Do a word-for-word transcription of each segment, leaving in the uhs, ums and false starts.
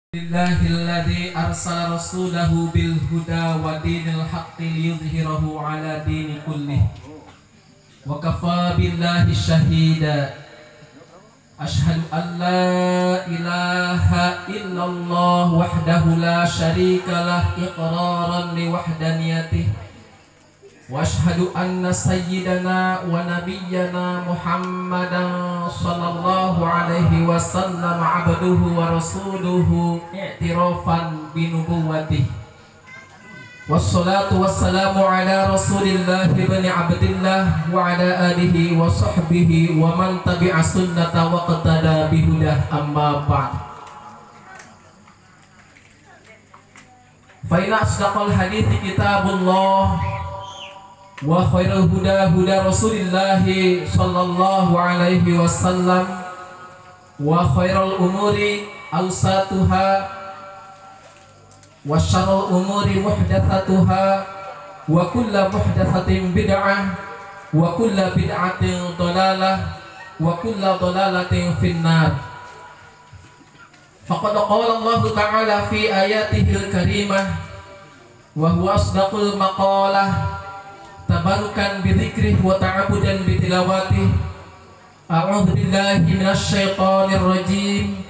Alhamdulillahilladzi arsala rasulahu bil huda wa dinil haqqi liyudhhirahu ala dini kullih wa kafa billahi shahida. Ashhadu an la ilaha illallah wahdahu la syarika lah iqraran li wahdaniyatihi wa ashhadu anna sayyidana wa nabiyyana Muhammadan sallallahu alaihi wasallam abduhu wa rasuluhu i'tirafan bi nubuwwatihi wassalatu wassalamu ala rasulillah ibn abdillah wa ala alihi wa sahbihi wa man tabi'a sunnata wa qtada bihudah amma ba'd. Fa inna asdaqal hadithi kitabullah wa khairul huda huda Rasulillah sallallahu alaihi wasallam wa khairul umuri awsatuha wa syarrul umuri muhdatsatuha wa kullu muhdatsatin bid'ah wa kullu bid'atin dhalalah wa kullu dhalalatin finnar. Faqad qala Allah ta'ala fi ayatihil karimah wa huwa asdaqul maqalah tabarukan bidzikrih wa ta'abudan bitilawatih. A'udzu billahi minasy syaithanir rajim.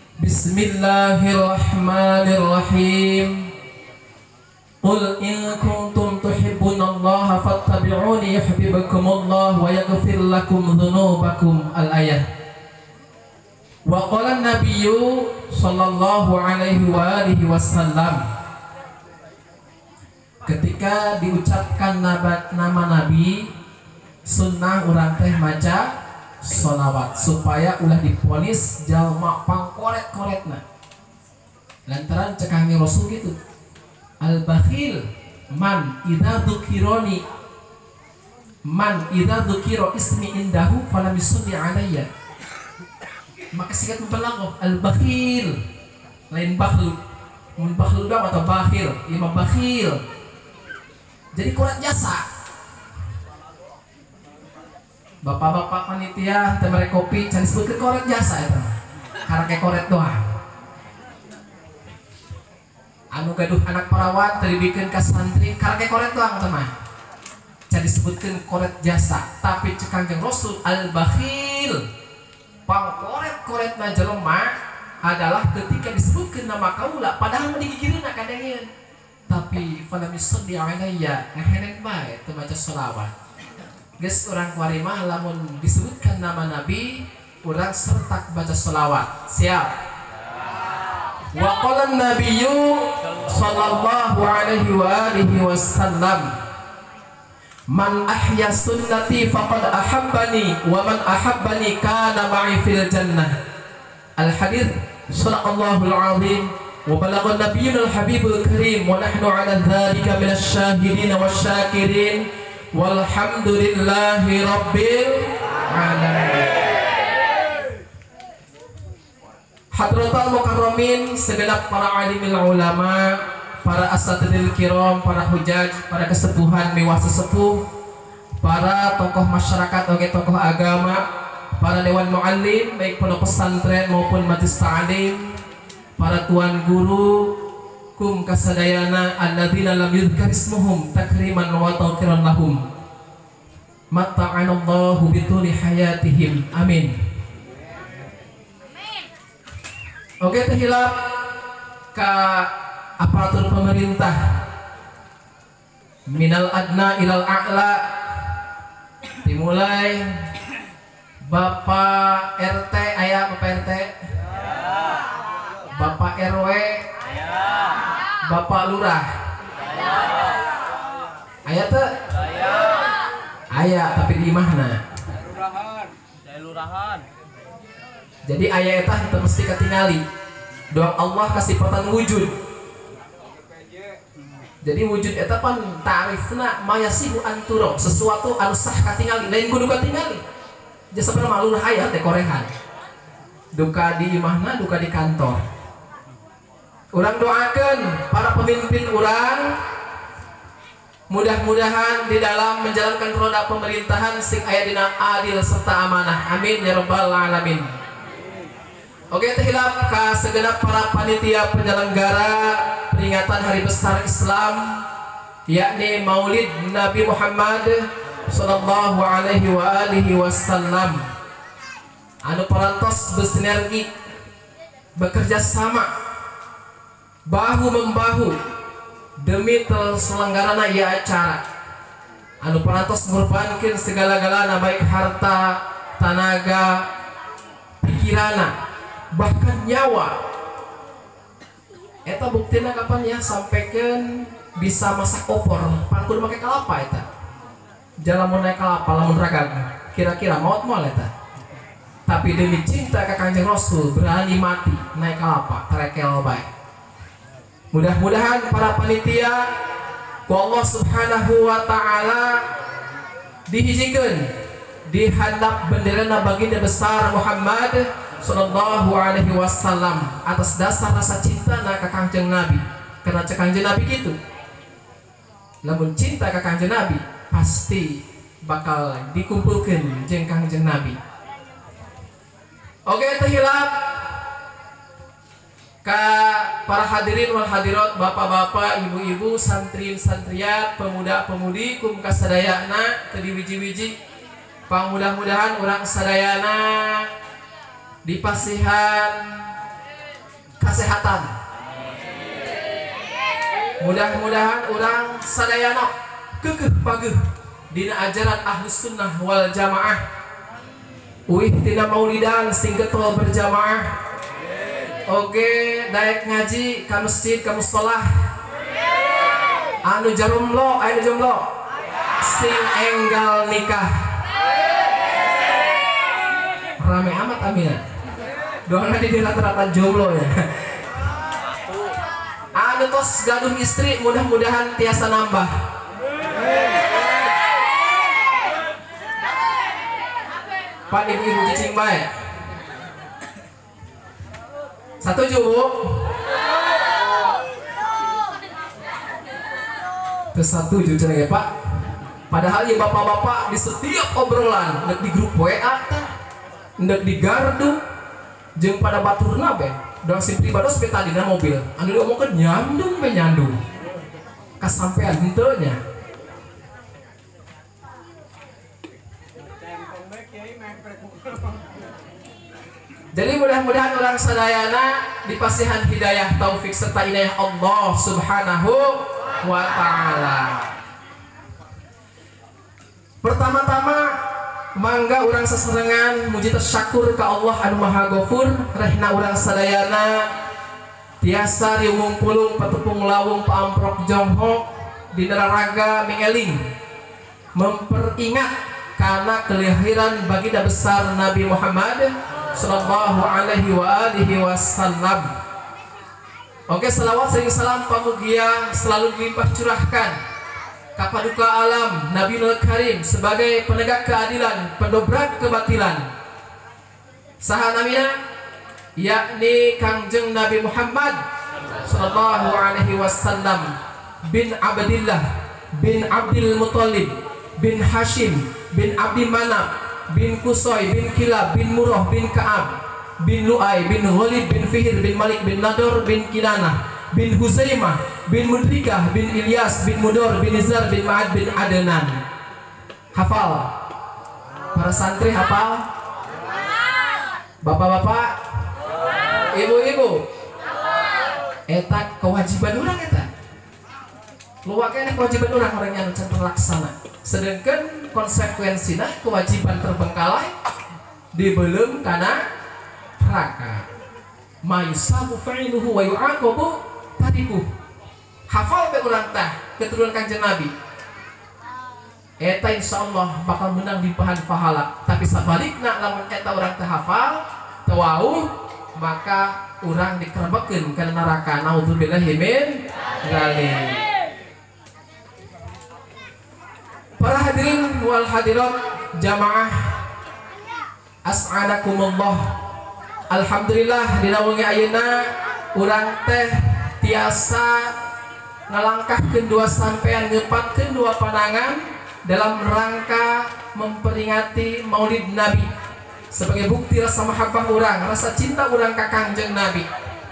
Bismillahirrahmanirrahim. Qul in kuntum tuhibbunallaha fattabi'uni yuhibbukumullah wa yaghfir lakum dzunubakum. Al-ayah. Wa qala an-nabiyyu sallallahu alaihi wa alihi wasallam, ketika diucapkan nama, nama Nabi, sunnah urang teh maca sholawat supaya ulah diponis jalma pangkoret-koretna. Lantaran cekangnya Rasul gitu, al-bakhil man idza dzukironi man idza dzukiro ismi indahu falam yusalli alayya. Maka singkat mempelago al-bakhil lain bakhil, mun bakhil dong atau bakhil, imam bakhil. Jadi koret jasa. Bapak-bapak panitia temere kopi can disebutkeun koret jasa eta. Karena kayak koret doang. Anu gaduh anak perawat teu dibikeun ka santri karena kayak koret doang teman. Can disebutkeun koret jasa, tapi cek Kangjeng Rasul al-bakhil pangkoret-koretna jelema adalah ketika disebutkeun nama kaula padahal digigireunna kadangieun. Tapi falam yusalli alayya ngahenek bae teu maca sholawat. Geus urang kuarima lamun disebutkan nama Nabi urang sertak baca sholawat. Siap? Wa qala an-nabiyyu sallallahu alaihi wa alihi wasallam, man ahya sunnati faqad ahabbani wa man ahabbani kana ma'i fil jannah. Al-hadits sadaqallahul azim wa balagha nabiyyul habibul karim wa nahnu ala dzalika minasy syahidin wasyakirin walhamdulillahi rabbil alamin. Hadratul mukarramin, segenap para alimil ulama, para asatidil kiram, para hujaj, para kesepuhan mewah sesepuh, para tokoh masyarakat oge tokoh agama, para dewan muallim baik pondok pesantren maupun majelis ta'lim, para tuan guru kum kasadayana alladzina lam yudhkar ismuhum takriman wa tawqiran lahum mata'anallahu bituli hayatihim. Amin. Oke, terhilap ke aparatur pemerintah minal adna ilal a'la, dimulai Bapak R T, aya Bapak R T, Bapak R W, Bapak Lurah, aya teu? Aya, tapi di mana? Lurahan. Jadi aya eta teu mesti katingali. Doa Allah kasih patan wujud. Jadi wujud eta pan ta'rifna mayasihu anturo, sesuatu anu sah katingali, lain kudu katingali. Jasa pernah malur aya teh korehan. Duka di imahna, duka di kantor. Urang doakeun para pemimpin urang mudah-mudahan di dalam menjalankan roda pemerintahan sing aya dina adil serta amanah. Amin ya rabbal alamin. Oke, terhilap ke segenap para panitia penyelenggara peringatan hari besar Islam, yakni Maulid Nabi Muhammad sallallahu alaihi wa alihi wasallam. Anu parantos bersinergi, bekerja sama, bahu membahu demi terselenggarana ieu acara. Anu parantos ngorbankeun segala-galana baik harta, tenaga, pikirana, bahkan nyawa. Eta buktina kapan ya sampaikan bisa masak opor, pan kudu make kalapa eta. Jalan mau naik kalapa lamun ragag, kira-kira maut moal eta. Tapi demi cinta ke Kanjeng Rasul berani mati naik kalapa terekel baik. Mudah-mudahan para panitia ku Allah Subhanahu wa taala dihijikeun di handap benderana baginda besar Muhammad sallallahu alaihi wasallam atas dasar rasa cinta na ka Kanjeng Nabi. Karena cek Kanjeng Nabi gitu. Namun cinta ka Kanjeng Nabi pasti bakal dikumpulkan jeung Kanjeng Nabi. Oke, terhilap ka para hadirin wal hadirat, bapak-bapak, ibu-ibu, santri santriat, pemuda-pemudi kum kasadayana teu diwiji-wiji. Pang mudah-mudahan urang sadayana dipasihan kesehatan. Mudah-mudahan urang sadayana keukeuh pageuh dina ajaran Ahlus Sunnah wal Jamaah. Uih tina maulidan sing getol berjamaah. Oge daek ngaji ka masjid ka musholah. Anu jarumlo anu jomblo sing enggal nikah. Rame amat amin. Doana di rata-rata jomblo ya. Anu tos gaduh istri mudah-mudahan tiasa nambah. Pak ibu-ibu cicing baik. Satu Bu. Kesatuju cenah ya Pak. Padahal ya bapak-bapak di setiap obrolan nek di grup W A tah, nek di gardu jeung pada baturna be, dong si pribados be tadina mobil. Anu diomongkeun nyandung be nyandung. Kasampean henteu nya. Jadi mudah-mudahan orang sadayana dipasihan hidayah taufik serta inayah Allah Subhanahu wa taala. Pertama-tama mangga orang seserengan muji tasyakur ka Allah anu Maha Ghafur rehna urang sadayana tiasa riung pulung patepung lawung paamprok jonghok di neraraga mengeling memperingat karena kelahiran baginda besar Nabi Muhammad sallallahu alaihi wa alihi wasallam. Oke, salawat sering salam pamugia selalu dilimpah curahkan kapaduka alam Nabi Nul Karim sebagai penegak keadilan, pendobrak kebatilan. Saha namina? Yakni Kangjeng Nabi Muhammad sallallahu alaihi wasallam bin Abdillah bin Abdul Muthalib bin Hashim bin Abdi Manaf bin Kusoy bin Kilab bin Murrah bin Ka'ab bin Lu'ay bin Ghalib bin Fihir bin Malik bin Nador bin Kinanah bin Huzaimah bin Mudrikah bin Ilyas bin Mudor bin Nizar bin Ma'ad bin Adnan. Hafal? Para santri hafal? Bapak-bapak, ibu-ibu, eta kewajiban orang eta. Luwaknya kewajiban orang orang yang can terlaksana. Sedangkan konsekuensinya kewajiban terbengkalai dibelum karena neraka. Mayusabu fa'iluhu wa yu'aqabu tadiku. Hafal be urang tah keturunan Kanjeng Nabi. Eta insyaallah bakal menang limpahan pahala. Tapi sabalikna lamun eta urang teh hafal, teu wauh, maka urang dikerebekeun ka neraka. Naudzubillahi min dzalik. Para hadirin wal hadirat jamaah as'adakumullah. Alhamdulillah dina wengi ayeuna urang teh tiasa ngalangkahkeun dua sampean ngepatkeun dua panangan dalam rangka memperingati Maulid Nabi sebagai bukti rasa mahabbah orang, rasa cinta orang ka Kangjeng Nabi.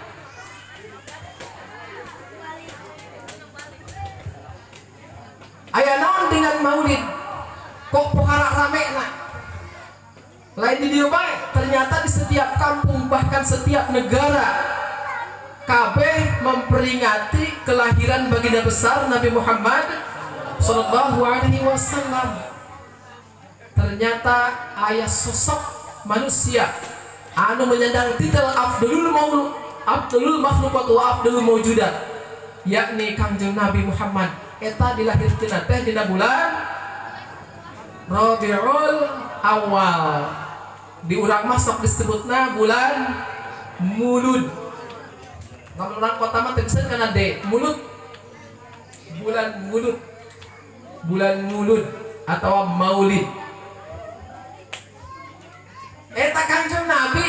Aya naon dengan maulid kok pohara rame na lain di dieu bae, ternyata di setiap kampung bahkan setiap negara kabeh memperingati kelahiran baginda besar Nabi Muhammad sallallahu alaihi wasallam. Ternyata ayah sosok manusia anu menyandang titel Afdalul Maulud, Afdalul Makhluqat wa Afdalul Mawjudat, yakni Kangjeng Nabi Muhammad eta dilahirkeun teh dina bulan Rabiul Awal. Di urang mah sok disebutna bulan Mulud. Namun orang kota mah teu bisa kana D, Mulud. Bulan Mulud. Bulan Mulud atau Maulid. Eta Kangjeng Nabi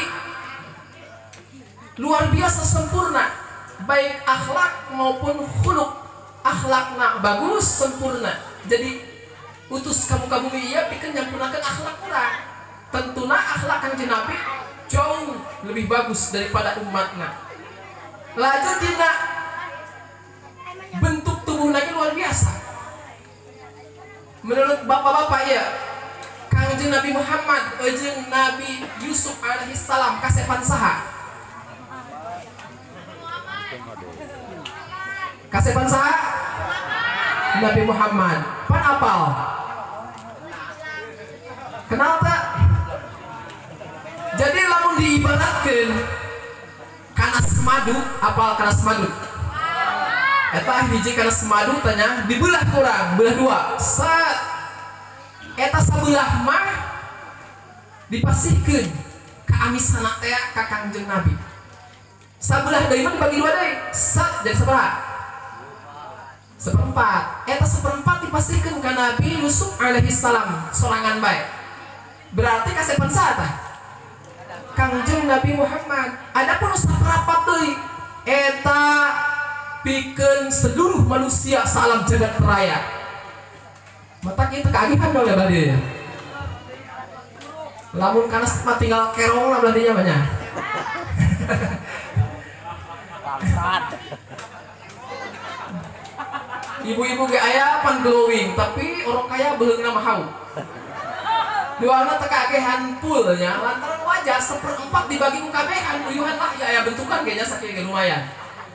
luar biasa sempurna, baik akhlak maupun khuluq. Akhlakna bagus sempurna. Jadi utus kamu ka bumi ieu pikeun nyampurnakeun akhlak urang. Tentuna akhlak Kangjeng Nabi jauh lebih bagus daripada umatna. Laju dina bentuk tubuh lagi luar biasa. Menurut bapak-bapak ya, Kangjeng Nabi Muhammad jeung Nabi Yusuf alaihi salam kasepan saha? Kasepan saha? Nabi Muhammad. Pan apal? Kenal tak? Jadi lamun diibaratkeun kana semadu, apal kana semadu? Eta hiji kana semadu tanya dibelah kurang, belah dua. Sat. Eta sabelah mah dipasihkeun ka amisana teh ka Kangjeng Nabi. Sabelah deui mah dibagi dua deui. Sat jadi sabaraha? Seperempat. Eta seperempat dipasihkeun ka Nabi Yusuf alaihi salam sorangan bae. Berarti kasepan saha tah? Kangjeng Nabi Muhammad. Adapun saperapat deui eta pikeun seluruh manusia salam jagat raya. Mata kita keagihan dong ya bade. Lamun kana mah tinggal kerong lah berarti nya banyak. Bangsat. Ibu-ibu ge aya pan glowing tapi orang kaya beuleuh mah hau. Duana teu kagehan full nya lantaran wajar seperempat dibagi ku kabehan uyuhan lah ya aya bentukan ge nya sakieu ge lumayan.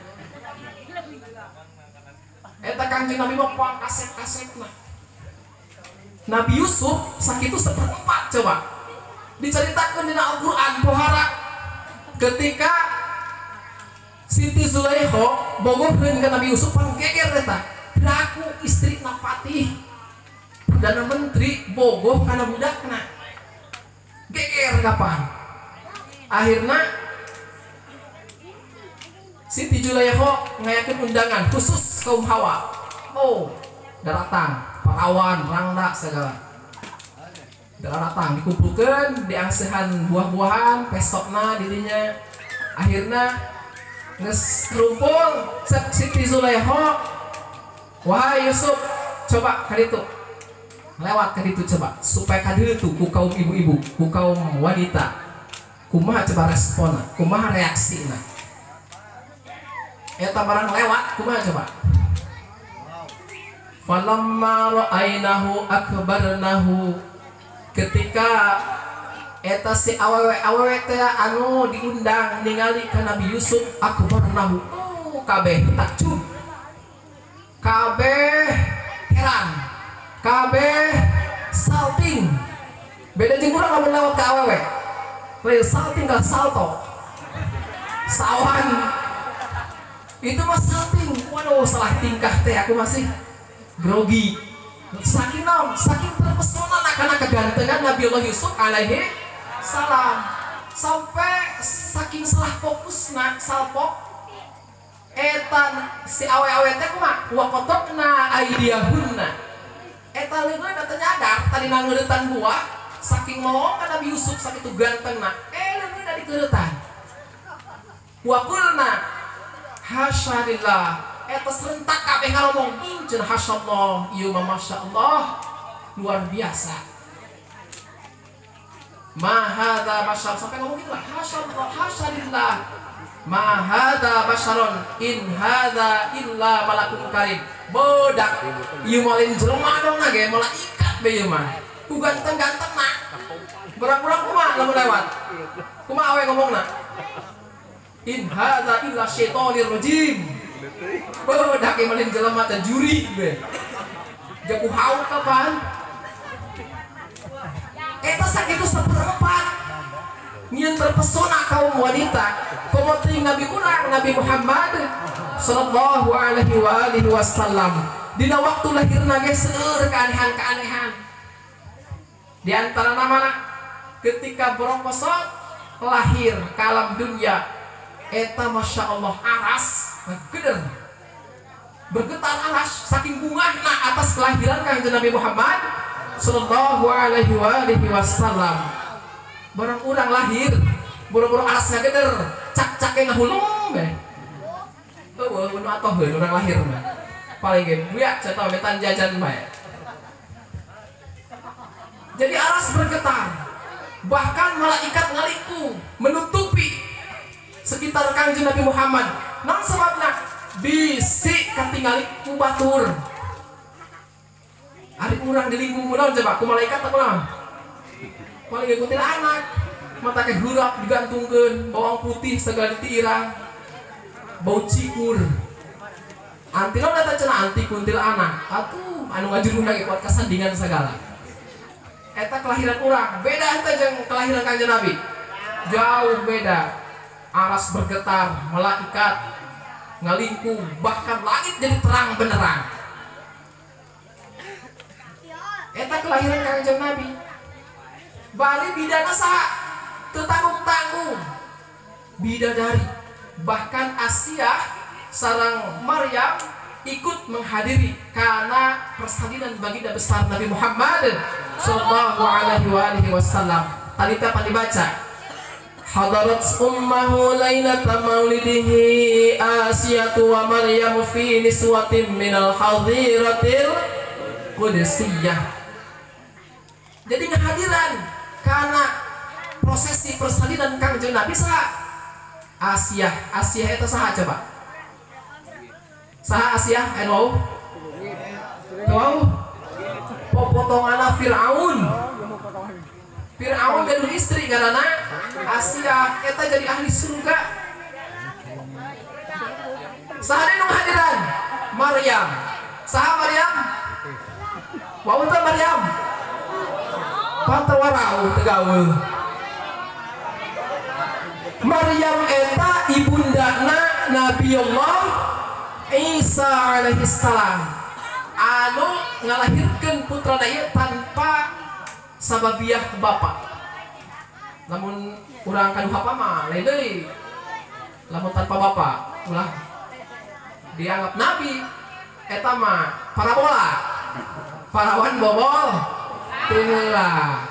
Eta Kangjeng Nabi mah poang kaset-kasetna. Nabi Yusuf sakitu seperempat coba. Diceritakeun dina Al-Qur'an pohara ketika Siti Zulaikha bogohkeun ka Nabi Yusuf pan geger eta. Aku istri na Patih Perdana Menteri bogoh kana budakna. Geger kapan? Akhirna Siti Zulaikha ngayakeun undangan khusus kaum Hawa. Oh, datang parawan, rangda segala. Datang dikumpulkeun, diangsehan buah-buahan, pesokna dirinya. Akhirna geus rumpul Siti Zulaikha, wahai Yusuf, coba ka ditu. Lewat ka ditu coba supaya ka ditu ku kaum ibu-ibu, ku kaum wanita. Kumaha coba responna, kumaha reaksina. Eta barang lewat kumaha coba? Falamma ra'ainahu akbarnahu, ketika eta si awewe-awewe teh anu diundang ningali ka Nabi Yusuf akbarnahu, oh kabeh takjub, kabeh heran, kabeh salting. Beda jeung urang lamun lewat ka awewe lain salting ka salto sawan itu mah salting. Waduh salah tingkah teh aku masih grogi. Saking naon? Saking terpesona karena kegantengan Nabi Allah Yusuf alaihi salam. Sampai saking salah fokusna salpok eta si awe-awe teh kumaha? Wa qatna aydiyahunna. Eta leungeun teh nyadar tadi ngeuretan buah saking melong ka Nabi Yusuf sakitu gantengna. Eh leungeun da dikeuretan. Wa qulna hasyalillah. Eta serentak kabeh ngomong cenah hasyallah, ieu mah masyaallah luar biasa. ma hadza bashar, sampai ngomong gitu lah, hasyallah hasyalillah, ma hadza basharun in hadza illa malakun karim. Bodak ieu malin jelema dong na ge malaikat be ieu mah ku ganteng-ganteng na berang-berang kumaha lamun lewat kumaha we ngomongna in hadza illa syaitonir rajim. Bodak ieu malin jelema teh juri be jago hauk kapan eta sakitu seperempat nyen terpesona kaum wanita komoting Nabi urang Nabi Muhammad sallallahu alaihi wa alihi wasallam dina waktu lahirna ge seueur keanehan-keanehan. Di antara namana ketika boroposot lahir ke alam dunia eta masya Allah aras geder bergetar aras saking bungahna atas kelahiran Kanjeng Nabi Muhammad sallallahu alaihi wa alihi wasallam. Barang urang lahir buru-buru arasna geder cak-cake ngahulung be eueuh nu atoheun urang lahir mah paling ge buyak cenah betan jajan bae. Jadi aras bergetar, bahkan malaikat ngaliku menutupi sekitar Kanjeng Nabi Muhammad. Naon sababna? Bisi katingali ku batur. Ari urang dilingkung naon coba ku malaikat teh kunaon? Paling ge kuntil anak, mata ke hurap digantungkeun, bawang putih segala ditiirang. Bau cikur. Antina data cenah anti kuntil anak. Atuh anu ngajuruna ge kuat kasandingan segala. Eta kelahiran urang beda teh jeung kelahiran Kanjeng Nabi. Jauh beda. Aras bergetar, malaikat ngalingkung, bahkan langit jadi terang benerang. Eta kelahiran Kanjeng Nabi. Bari bidana saha? Teu tanggung-tanggung. Bidadari. Bahkan Asia sareng Maryam ikut menghadiri karena persalinan baginda besar Nabi Muhammad sallallahu alaihi wa alihi wasallam. Tadi apa dibaca? Hadarat ummahu lailata maulidihi Asiyatu wa Maryam fi niswatin minal hadiratil qudsiyah. Jadi kehadiran karena prosesi persalinan Kanjeng Nabi saha? Asia, Asia itu saha coba? Saha Asia? Eno? Tahu? Potonganna Firaun. Firaun dan istri karena Asia kita jadi ahli surga. Saha nu hadiran? Maryam. Saha Maryam? Wa teh Maryam. Pantawarau tegaweul. Maryam eta ibundana Nabiullah Isa alaihi salam anu ngalahirkeun putrana ieu tanpa sababiah bapa. Namun urang kanu hapa mah lain deui. Lamun tanpa bapa ulah dianggap nabi eta mah parabola. Parawan bobol teulah.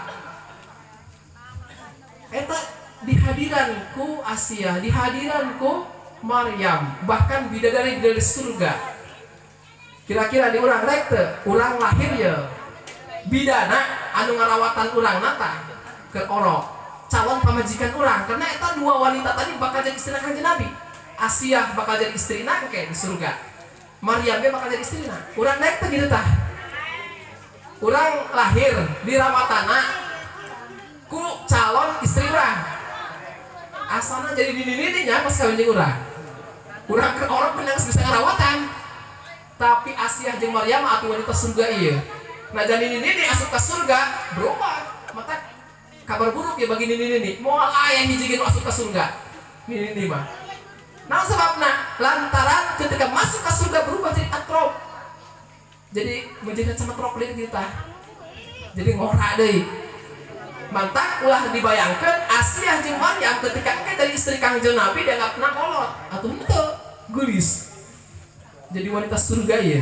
Eta dihadiranku Asia, dihadiranku Maryam, bahkan bidadari dari surga. Kira-kira di urang rek teu urang lahir ya bidana anu ngarawatan urang nata ke orok calon pamajikan urang karena eta dua wanita tadi bakal jadi istri Kanjeng Nabi. Asia bakal jadi istrina ke di surga, Maryam ge bakal jadi istrina. Urang rek teh kitu tah. Urang lahir di rawatana ku calon istri urang. Asalnya jadi nini-nininya pas kawin jeung urang. Urang ke orang penang bisa ngarawatan. Tapi Asia jeung Maryam atuh wanita surga ieu. Nah jadi nini-nini asup ka surga berubah. Mata kabar buruk ya bagi nini-nini. Moal aya hiji nu asup ka surga. Nini-nini mah. Nah sebabna lantaran ketika masuk ke surga berubah jadi atrop. Jadi menjadi sama trop lain kita. Jadi ngora deui. Mantap ulah dibayangkan Asia jeung Maryam ketika engke dari istri Kanjeng Nabi dianggap nakolot atau henteu geulis. Jadi wanita surga ya.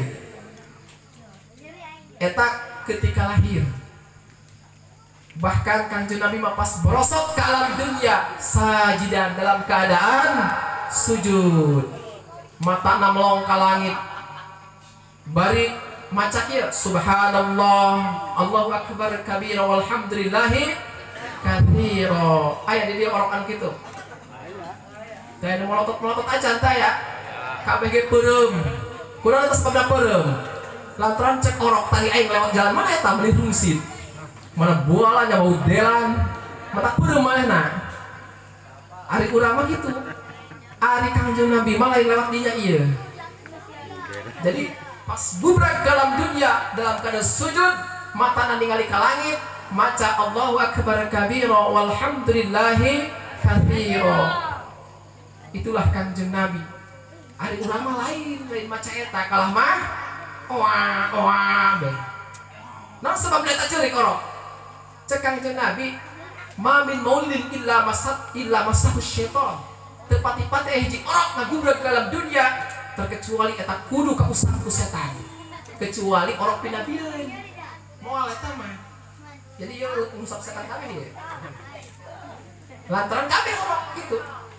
Eta ketika lahir. Bahkan Kanjeng Nabi mah pas borosot ke alam dunia sajidan dalam keadaan sujud. Matana melong ka langit. Bari macak ya subhanallah Allahu akbar kabira walhamdulillahi katsira. Aya di dia orokan kitu. Teh nu melotot-melotot aja teh ya. Kabeh ge peureum. Kurang atas pada peureum. Lantaran cek orok tadi aing lewat jalan mana eta meuli rungsit. Mana bualan nya bau delan. Mata peureum manehna. Ari urang mah kitu. Ari Kangjeng Nabi mah lain lewat dinya ieu. Jadi pas bubrag dalam dunia dalam keadaan sujud mata ningali ka langit maca Allahu akbar kabira walhamdulillahi katsira. Itulah Kangjeng Nabi. Ari urang mah lain lain maca eta kalah mah oa oa be. Nah sebab eta ceurik orok. Cek Kangjeng Nabi ma min maulidin illa masat illa masahu syaitan. Tepati-pati hiji orok ngagubrag dalam dunia terkecuali eta kudu kausan ku setan. Kecuali orok pinabieun. Moal eta mah. Jadi ieu ngusap setan kabeh ieu. Lantaran kabeh orok gitu.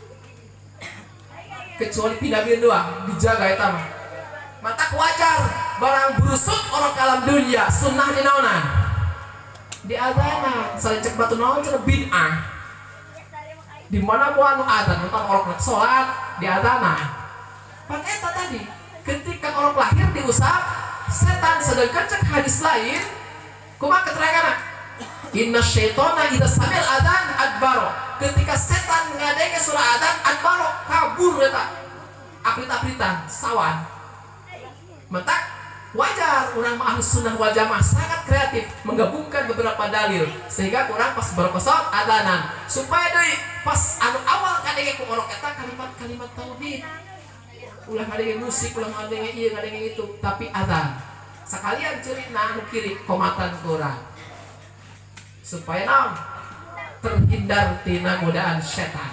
Kecuali pinabieun doang dijaga eta mah. Mata wajar barang busuk orok alam dunia sunnah dinaonan. Di adzana saling cek batu naon cenah bid'ah. Di mana ku anu adzan tentang orok nak salat di adzana. Pan eta tadi ketika orok lahir diusap setan sedangkan cek hadis lain kumaha keteranganna inna syaitana idza samil adzan adbaro ketika setan ngadenge surah adzan adbaro kabur eta aprit-apritan sawan mentak wajar orang ahlus sunnah wal jamaah sangat kreatif menggabungkan beberapa dalil sehingga kurang pas berkosot adanan supaya dari pas anu awal kadenge ku orok eta kalimat-kalimat tauhid ulah ngadenge musik ulah ngadenge ieu ngadenge itu tapi adzan sakalian ceurina anu kiri komatan ku urang supaya naon terhindar tina godaan setan.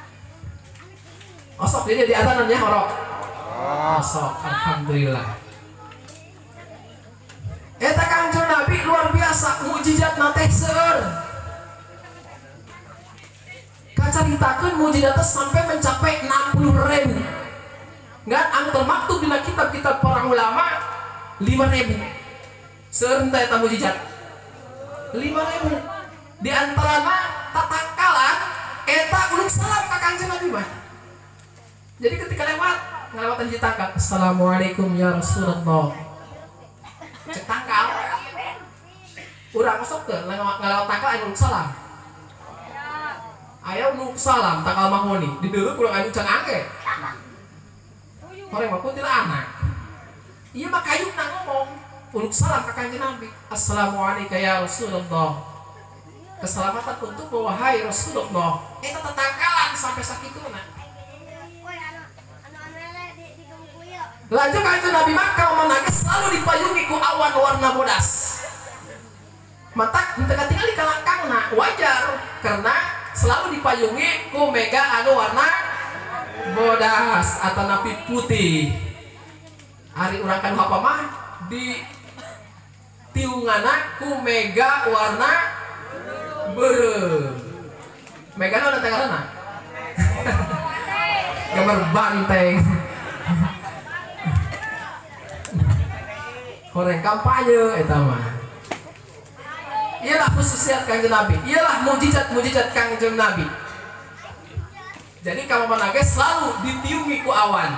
Osok jadi di adzan nya orok osok alhamdulillah. Eta Kangjeng Nabi luar biasa mukjizat teh seueur. Kacaritakeun mukjizat sampai mencapai enam puluh ribu. Ngan anu termaktub dina kitab-kitab para ulama lima ribu. Seueur teh eta mukjizat. lima ribu. Di antarana tatangkalan eta uluk salam ka Kangjeng Nabi mah. Jadi ketika lewat ngelewatan hiji tangkal, assalamualaikum ya Rasulullah. Cek tangkal urang masuk ke ngelawat tangkal aya uluk salam aya uluk salam tangkal mahoni di deuleu kurang anu can angge horeng mah kuntilanak ieu mah kayuna ngomong uluk salam ka Kanjeng Nabi assalamualaikum ya Rasulullah keselamatan untuk wahai Rasulullah eta tatangkalan sampai sakituna. Lanjut Kanjeng Nabi maka menangis selalu dipayungi ku awan warna bodas. Mata henteu katingal di kalangkangna wajar karena selalu dipayungi ku mega anu warna bodas atau napi putih. Ari urang kanu hapa mah di tiungana ku mega warna beureum. Mega naon teh ngaranna? Gambar banteng. Horeng kampanye eta mah. Iyalah khususnya Kanjeng Nabi. Iyalah mujizat-mujizat Kanjeng Nabi. Jadi kamu menage selalu ditiungi ku awan.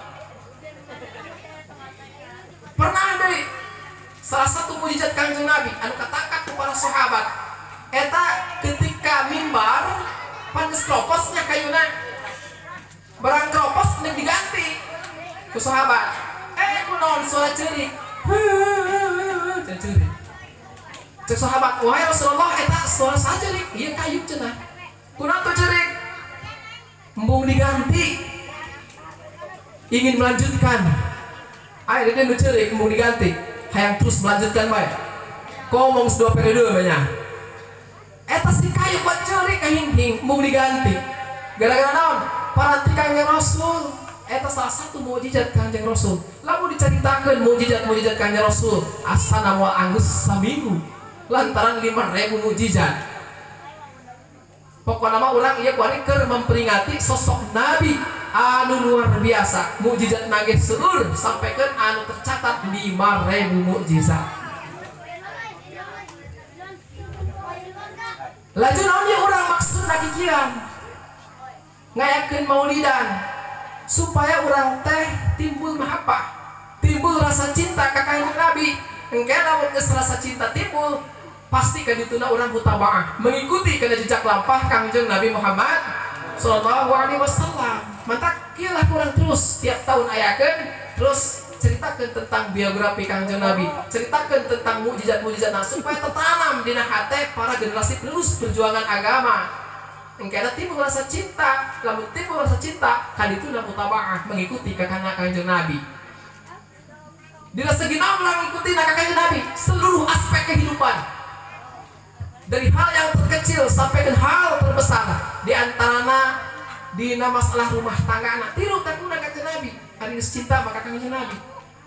Pernah ada salah satu mujizat Kanjeng Nabi anu katangkat ku para sahabat. Eta ketika mimbar panes kroposnya kayuna. Barang kropos nek diganti ku sahabat. Eh kunaon suara ceurik. Curi. Cek sahabat, wahai Rasulullah, eta suara saja nih, iya kayu cenah. Kunaon tuh cerik? Embung diganti. Ingin melanjutkan. Ayo dia nu cerik, embung diganti. Hayang terus melanjutkan bae. Ngomong sedua periode banyak. Eta si kayu buat cerik kahing-hing, embung diganti. Gara-gara naon? Paranti Kanjeng Rasul. Eta salah satu mukjizat Kanjeng Rasul. Lalu diceritakan mukjizat-mukjizat Kanjeng Rasul asana moal anggus saminggu lantaran lima ribu mukjizat. Pokoknya nama orang iya kuari keur memperingati sosok Nabi anu luar biasa. Mukjizat nage seueur sampaikan anu tercatat lima ribu mukjizat. laju naon dia orang maksud kikiran ngayakeun maulidan supaya orang teh timbul mahabbah, timbul rasa cinta ka Kanjeng Nabi. Engke lamun geus rasa cinta timbul pasti ka dituna urang mutabaah mengikuti kana jejak lampah Kanjeng Nabi Muhammad sallallahu alaihi wasallam. Mantap kieu lah kurang terus tiap tahun ayakeun terus ceritakan tentang biografi Kanjeng Nabi, ceritakan tentang mukjizat-mukjizat supaya tertanam dina hati para generasi penerus perjuangan agama. Engkana timbul rasa cinta, lamun timbul rasa cinta, kadituna mutabaah mengikuti kakana Kanjeng Nabi. Dina segi naon mengikuti kakana Kanjeng Nabi, seluruh aspek kehidupan. Dari hal yang terkecil sampai ke hal terbesar, di antaranya dina masalah rumah tangga anak tiru kakuna Kanjeng Nabi. Hari cinta maka Kanjeng Nabi.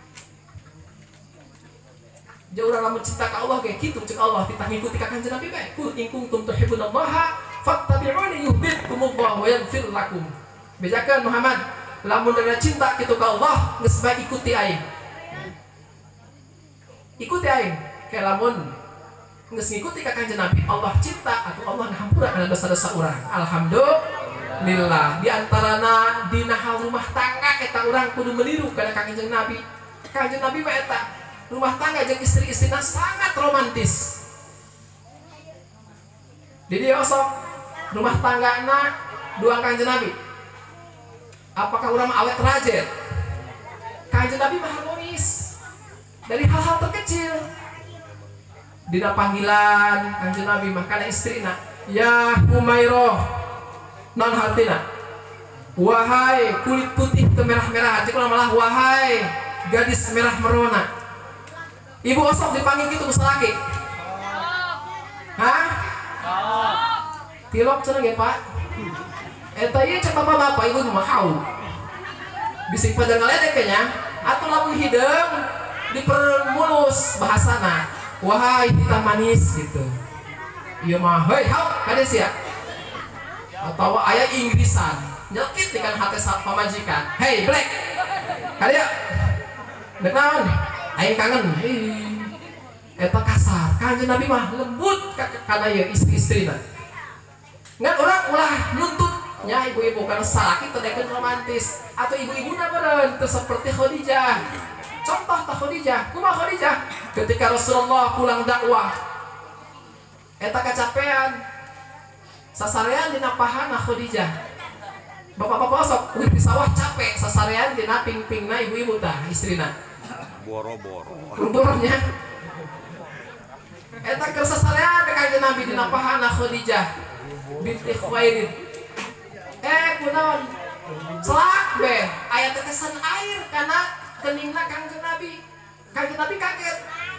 Jauh orang lamun cinta ke Allah kayak gitu cek Allah kita ngikuti ka Kanjeng Nabi bae. Kul in kuntum tuhibbunallaha fattabi'uni yuhibbukumullah wa yaghfir lakum. Bejakeun Muhammad, lamun ada cinta kitu ka Allah geus bae ikuti aing. Ikuti aing. Kayak lamun geus ngikuti ka Kanjeng Nabi Allah cinta atau Allah ngahampura kana dosa-dosa urang. Alhamdulillah. Di antarana dina hal rumah tangga eta urang kudu meniru kana Kanjeng Nabi. Kanjeng Nabi mah eta rumah tangga jeung istri-istrina sangat romantis. Jadi osok rumah tanggana dua Kanjeng Nabi. Apakah urang awet rajet? Kanjeng Nabi mah harmonis. Dari hal-hal terkecil. Dina panggilan Kanjeng Nabi mah kana istrina, ya Humairah, non hartina. Wahai kulit putih kemerah-merah, jeung malah wahai gadis merah merona. Ibu osok dipanggil gitu ke laki. Hah? Tilok cenah ge Pak. Eta ieu cek bapak-bapak ibu mah hau. Bisik pada ngaledek nya atuh lamun hideung dipermulus bahasana. Wahai hitam manis gitu. Ieu mah heuy hau kades ya. Atawa aya Inggrisan. Nyelkit dengan hati saat pamajikan. Hey black. Kadea. Dek naon? Aing kangen. Eta kasar. Kanjeng Nabi mah lembut kana ieu istri-istrina. Ngan urang ulah nuntut nya ibu-ibu kana salaki teu deukeun romantis atau ibu-ibuna beureun teu saperti Khadijah. Contoh tah Khadijah, kumaha Khadijah? Ketika Rasulullah pulang dakwah eta kacapean sasarean dina pahana Khadijah. Bapak-bapak sok urip di sawah capek sasarean dina ping-pingna ibu-ibu tah istrina. Boro-boro. Boro-boronya. Eta keur sasarean ka Kanjeng Nabi dina pahana Khadijah binti Khuwailid. Eh kunaon? Celak be, aya tetesan air kana keningna Kanjeng Nabi. Kanjeng Nabi kaget.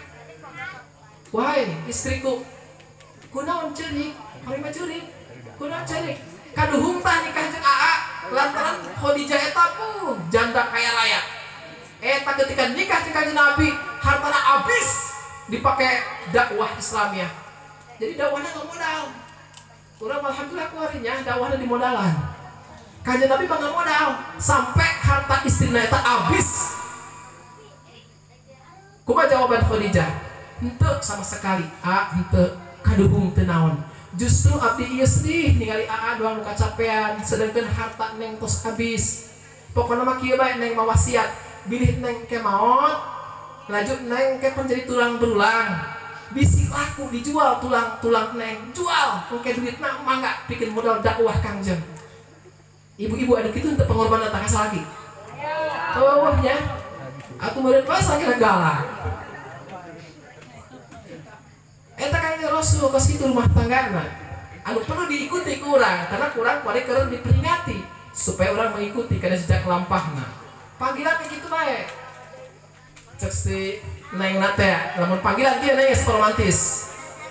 Wahai istriku, kunaon ceurik? Ari mah ceurik. Kunaon ceurik? Kaduhung tah nikah jeung Aa lantaran Khadijah eta pun janda kaya raya. Eta ketika nikah jeung Kanjeng Nabi, hartana abis dipakai dakwah Islamiyah. Jadi dakwahna enggak modal. Urang alhamdulillah kuarinya dakwahna di modalan. Kanjeng Nabi mah enggak modal, sampai harta istrina eta abis. Kumaha jawaban Khadijah? Henteu sama sekali. Ah, henteu kaduhung teu naon. Justru abdi ieu sedih ningali Aa doang nu kacapean, sedangkeun harta neng tos abis. Pokona mah kieu bae neng mawasiat, bilih neng ke maot, laju neng ke penjadi tulang berulang. Bisi laku dijual tulang-tulang neng, jual, oke duitna mangga bikin modal dakwah Kangjeng. Ibu-ibu ada gitu untuk pengorbanan tak kasar lagi. Oh ya, aku meureun pas lagi galak. Eta Kanjeng Rasul kos kitu rumah tanggana. Anu perlu diikuti kurang, karena kurang pada keren diperingati supaya orang mengikuti karena jejak lampahna. Panggilan kayak gitu bae. Cek si neng nate, namun panggilan dia neng romantis.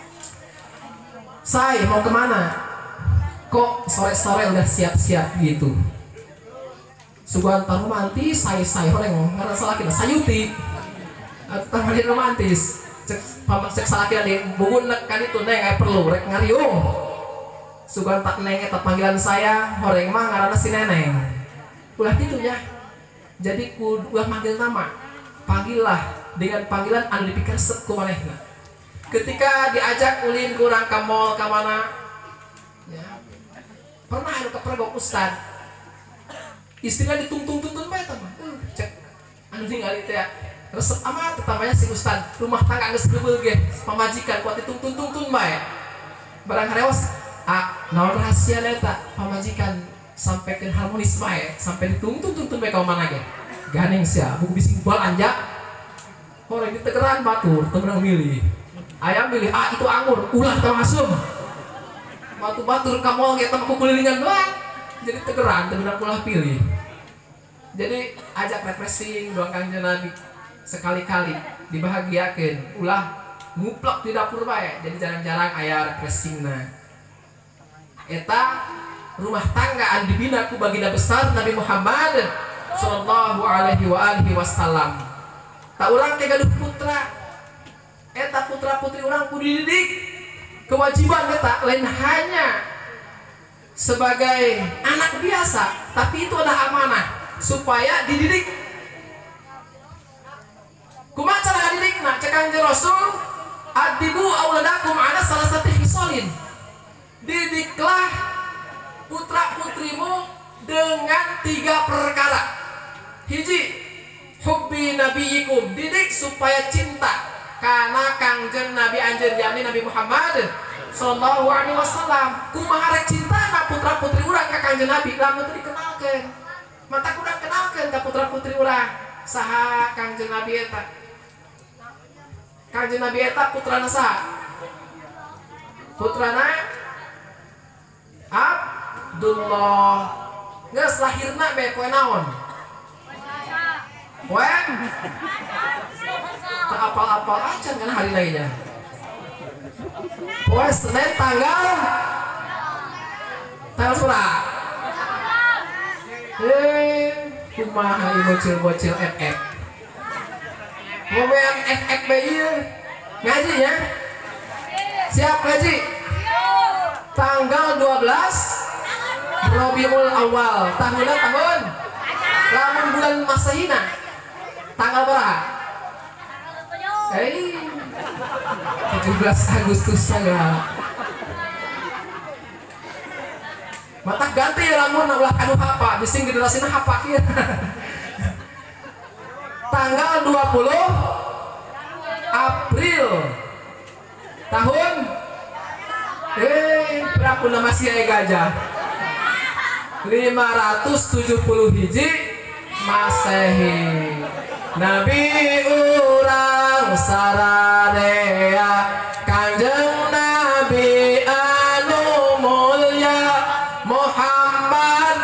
Say mau kemana? Kok sore-sore udah siap-siap gitu? Suguhan romantis, say say orang nggak salah kita sayuti. Atau panggilan romantis. Cek paman cek salah kita di bugun kan itu neng nggak perlu rek ngariung. Suguhan tak neng eta panggilan saya, orang mah ngaranna si neneng. Ulah gitu ya. Jadi ulah manggil nama. Panggillah dengan panggilan anu dipikir set ku manehna. Ketika diajak ulin kurang ka mall ka mana, pernah anu kepergok ustad istrinya ditungtung-tungtung bae tah mah uh, cek anu ningali teh resep amat tetamanya si ustad rumah tangga geus geubeuh ge pamajikan kuat ditungtung-tungtung bae barang harewas ah naon rahasia eta pamajikan sampaikan harmonis bae sampai ditungtung-tungtung bae ka mana ge ganeng sia buku bising bal anjak orang ditegeran batur temenang milih ayam milih ah itu anggur ulah teu ngasum batu batur ka mall ge teu kukulilingan doang jadi tegeran temenang ulah pilih jadi ajak refreshing doang Kangjeng Nabi sekali-kali dibahagiakeun ulah nguplek di dapur bae jadi jarang-jarang aya refreshingna eta rumah tangga anu dibina ku baginda besar Nabi Muhammad sallallahu alaihi wa alihi wasallam. Tak urang teh gaduh putra. Eta putra-putri urang kudu dididik. Kewajiban eta lain hanya sebagai anak biasa, tapi itu adalah amanah supaya dididik. Kumaha cara ngadidikna? Cek Kanjeng Rasul, "Adibu auladakum ala salasati khisalin." Didiklah putra-putrimu dengan tiga perkara. Hiji, hubbi nabiyikum, didik supaya cinta karena Kangjeng Nabi anjeun Nabi Muhammad sallallahu alaihi wasallam. Kumaha rek cintana putra-putri urang ka Kangjeng Nabi lamun teu dikenalkeun. Mata kudu kenalkeun ka putra-putri urang. Saha Kangjeng Nabi eta? Kangjeng Nabi eta putrana saha? Putrana Abdullah. Geus lahirna be poe naon? Poe? Tak apal-apal acan kan hari lainnya. Poe Senin tanggal tanggal surah. Eh, kumaha ieu bocil-bocil F F. Momen F F B ieu. Ngaji ya? Siap ngaji? Tanggal dua belas Rabiul Awal. Tahunna tahun? Lamun bulan Masehina. Tanggal berapa? Eh, tujuh belas Agustus saja. Mata ganti ya lamun ulah kanu hapa, bising generasina hapa kieu. Tanggal dua puluh April tahun eh berapa nama masih aya gajah? lima ratus tujuh puluh hiji Masehi. Nabi urang sararea Kanjeng Nabi anu mulya Muhammad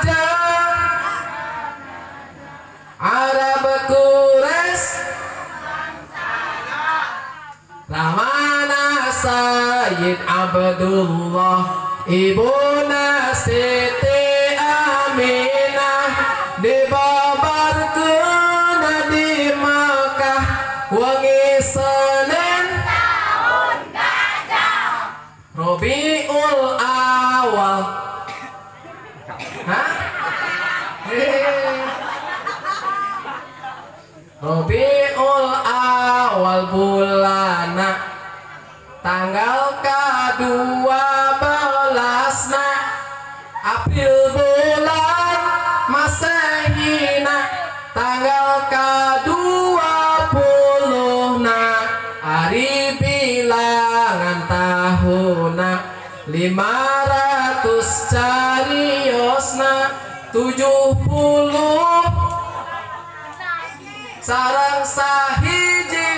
Arab Quraisy Ramana Sayyid Abdullah Ibuna Siti Aminah dibabarkeun di Makkah wangi Senin tahun gajah Rabiul Awal. Hah? Rabiul Awal bulana tanggal kedua belasna April bulan Masehina tanggal kedua puluh na hari bilangan tahuna lima ratus cariosna tujuh puluh sarang sahiji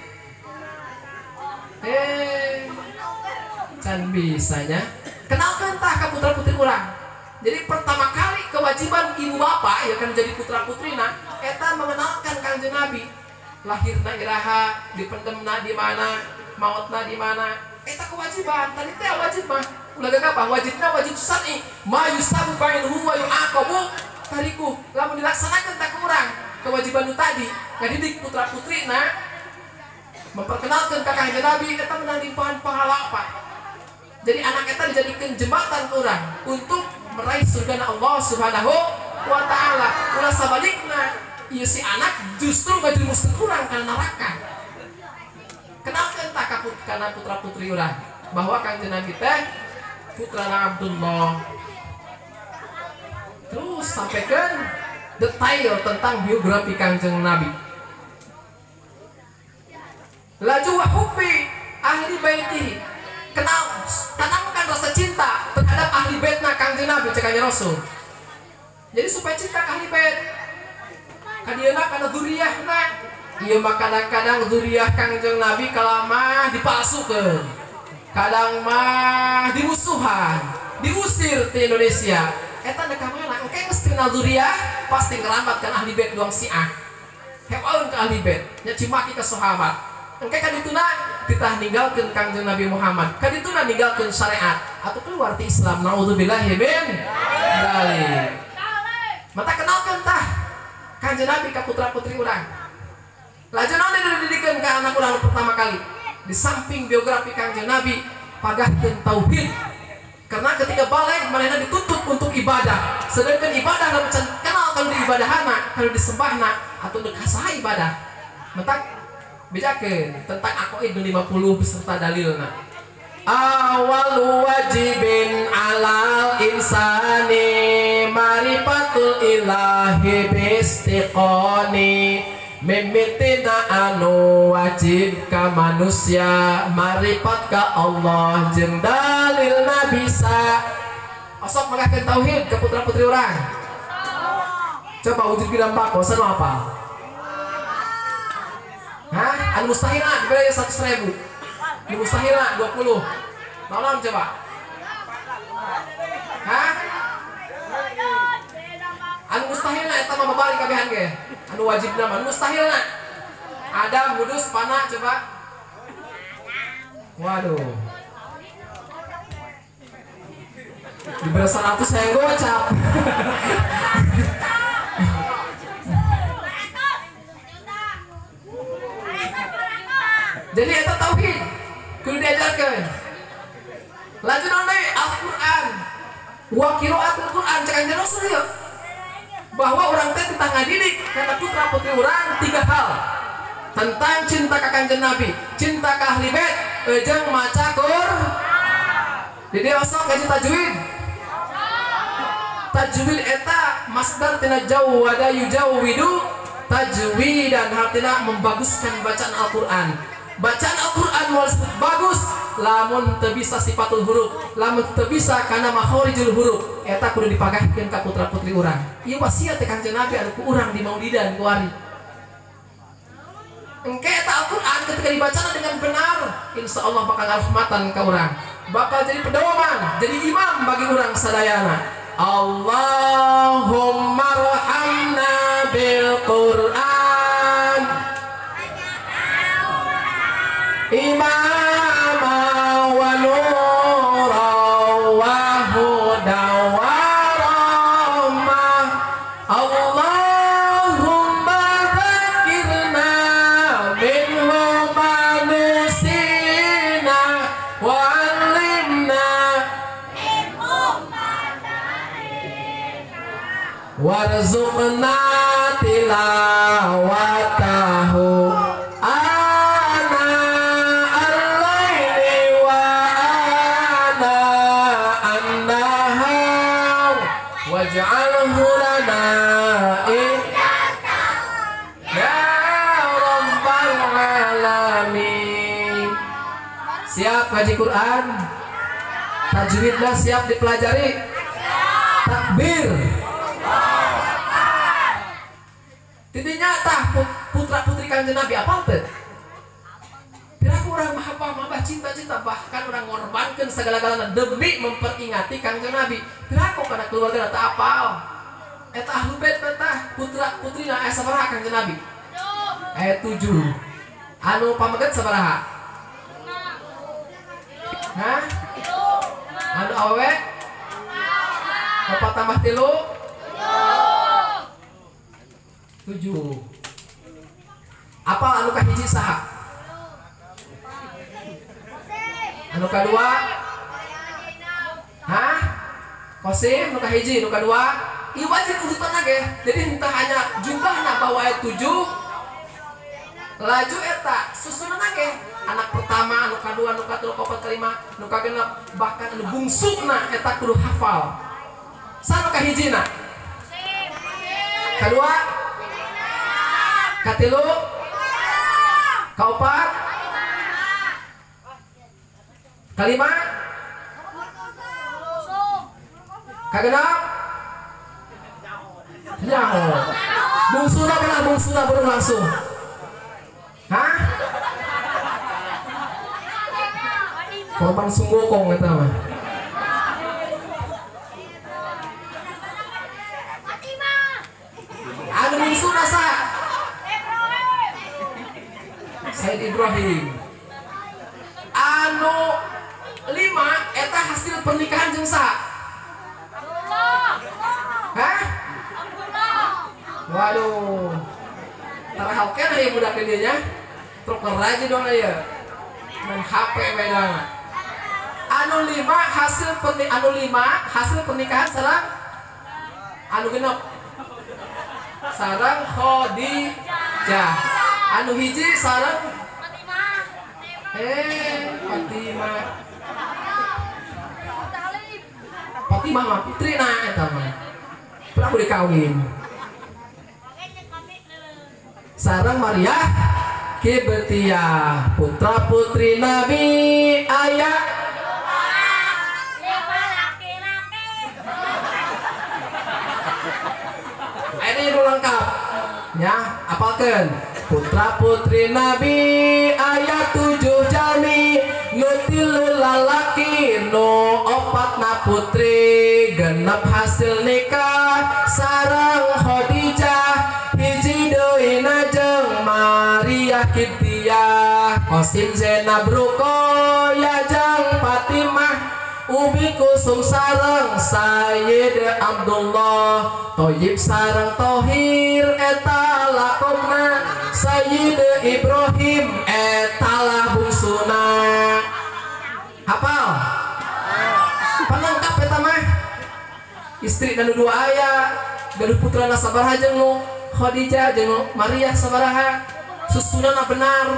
eh can bisanya kenalkan tah ka putra putri urang. Jadi pertama kali kewajiban ibu bapak ya kan jadi putra putrina eta mengenalkan Kanjeng Nabi. Lahirna iraha, dipendemna di mana, mautna di mana. Eta kewajiban. Tadi teh wajib mah. Ulah gagapa wajibna wajib syar'i. Ma yusabu bainahu wa yu'aqabu tariku. Lamun dilaksanakeun tak kurang kewajiban nu tadi ngadidik putra putrina memperkenalkan ka Kanjeng Nabi eta menang limpahan pahala apa. Jadi anak eta dijadikan jembatan orang untuk meraih surga Allah Subhanahu wa taala. Ulah sabalikna, ieu si anak justru ngajerumuskeun urang kana neraka. Kenalkeun tah ka kana putra-putri urang bahwa Kanjeng Nabi teh putrana Abdullah terus sampaikan detail tentang biografi Kanjeng Nabi. Laju wa hubbi ahli baiti, kenal tanamkan rasa cinta terhadap ahli baitna Kanjeng Nabi cekanya Rasul. Jadi supaya cinta ke ahli bait kadieuna kana dzurriyyahna. Ieu mah kadang-kadang dzurriyyah Kanjeng Nabi kalamah dipalsukeun, kadang mah dimusuhan, diusir di Indonesia. Eta neka mana engke geus kenal dzurriyyah pasti ngeramatkan ahli bait doang Syiah. Hewaun ke ahli bait nya cimaki ke sahabat. Engke kadituna kita ninggalkeun Kanjeng Nabi Muhammad, kadituna ninggalkeun syariat atau keluar ti Islam. Naudzubillahi min dzalik. Mata kenalkeun tah Kanjeng Nabi ka putra-putri urang. Laju naon dididikeun ka anak urang pertama kali. Di samping biografi Kanjeng Nabi, pagahkeun tauhid. Karena ketika balik manehna dituntut untuk ibadah. Sedangkan ibadah lamun kenal kalau di ibadahana, kalau disembahna atau dekasaha ibadah. Mata bejakeun tentang aqaid lima puluh beserta dalilna. Awal wajibin alal insani marifatul ilahi bistiqoni. Mimitina anu wajib ka manusia marifat ka Allah jeung dalilna bisa. Osok mengahkeun tauhid ke putra-putri urang. Coba wujud bilang bako sana apa? Hah? Anu mustahilna diberi seratus ribu. Anu mustahilna dua puluh. Naon coba? Hah? Anu mustahilna eta mah babari kabehan ge. Anu wajibna mah anu mustahilna. Adam, Hudus, Pana coba. Waduh. Diberi seratus saya gocap. Jadi itu tauhid kudu diajarkan. Lanjut nanti Al-Quran, wa qiraatul Quran cek anjeun Rasul ya. Bahwa orang teh tentang ngadidik karena putra putri orang tiga hal tentang cinta ka Kanjeng Nabi, cinta ka ahli bait, jeung maca Qur'an. Jadi osok ngaji tajwid. Tajwid eta masdar tina jawwada yujawwidu tajwidan, artinya membaguskan bacaan Al-Quran. Bacaan Al-Quran mau bagus lamun teu bisa sifatul huruf, lamun teu bisa kana makharijul huruf, eta kudu dipagahkeun ka putra-putri urang. Ieu wasiat Kanjeng Nabi anu ku urang di maulidan kuari. Engke eta Al-Quran ketika dibaca dengan benar, insyaallah bakal rahmatan ka urang, bakal jadi pedoman, jadi imam bagi urang sadayana. Allahumma arhamna bil Qur'an imama wa nura wa huda wa rahmah. Allahumma dzakirna minhu ma nusina wa 'allimna warzuqna tilawatahu waj'alhu lana ya rabbal alamin. Siap ngaji Quran? Tajwidnya siap dipelajari? Takbir. Tidinya tah putra putri Kanjeng Nabi apa teh? Piraku orang maha maha cinta-cinta, bahkan orang ngorbankan segala-galanya demi memperingati Kanjeng Nabi. Piraku kana keluarga tak apal. Eta ahlu bait tah putra putrina aya sabaraha Kanjeng Nabi? Aya tujuh. Anu pameget sabaraha? Hah? Anu awewe? Opat tambah tilu? Tujuh. Apa anu kahiji saha? Anu kadua? Hah? Qasim nu kahiji, nu kadua? Ieu wajib urutanna ge. Jadi entah hanya jumlahna bahwa aya tujuh. Laju eta susunana ge. Anak pertama, anu kadua, anu katilu, kaopat, kalima, nu kagenep bahkan anu bungsuna eta kudu hafal. Sanu kahijina? Kedua, katilu, kaopat, kalima, kagenap, nyaho. Bungsuna benar, bungsuna baru langsung. Hah? Korban sunggokong eta mah. Anu bungsuna sa? Said Ibrahim. Anu lima eta hasil pernikahan jeung sa? Hah? Waduh. Tara oke nih budak dia nya. Truk aja dong aya. Main H P bedana. Anu lima hasil perni anu lima hasil pernikahan sareng anu genep. Sareng Khadijah. Anu hiji sareng Fatimah. Eh, Fatimah. Fatimah mah putrina eta mah. Pernah kudu dikawin. Sareng Maria Kibtiyah, putra putri Nabi ayah lima laki-laki. Ini dulu lengkap ya, apalkan putra putri Nabi ayat tujuh jani nutilul lalaki no opat na putri genep hasil nikah sareng Khadijah hiji deui najeng Maria Kibtiyah Qasim Zainab Ruqayyah jeung Fatimah Umi Kusum sareng Sayyid Abdullah Thayyib sareng Thohir eta lakomna Sayyid Ibrahim eta lah bungsuna. Hafal? Panengkap eta mah istri dan dua ayah gaduh putrana sabaraha jeung nu Khadijah jeung Maria sabaraha susunana benar.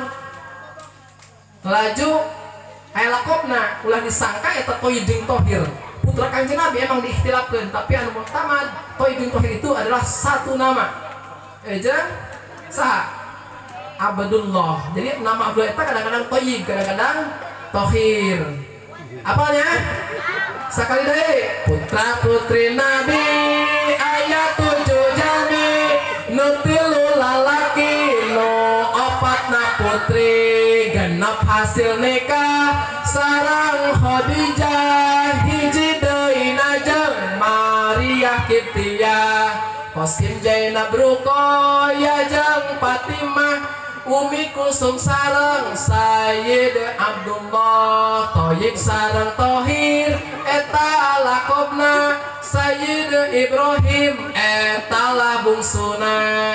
Laju aya lakopna ulah disangka eta Thoyib jeung Thohir putra Kanjeng Nabi emang diikhtilafkeun, tapi anu muhtamad Thoyib jeung Thohir itu adalah satu nama. Ejeng saha? Abdullah. Jadi nama Abdullah eta kadang-kadang Thoyib, kadang-kadang Thohir. Apalnya? Sakali deui putra putri Nabi ayat tujuh jami nutilu lalaki no opat na putri genep hasil nikah sareng Khadijah hiji deui najeng Maria Kibtiyah Qasim Zainab Ruqayyah jeung Fatimah Umi Kusum sareng Sayyid Abdullah Thayyib sareng Thohir eta lakobna Sayyid Ibrahim eta lah bungsuna.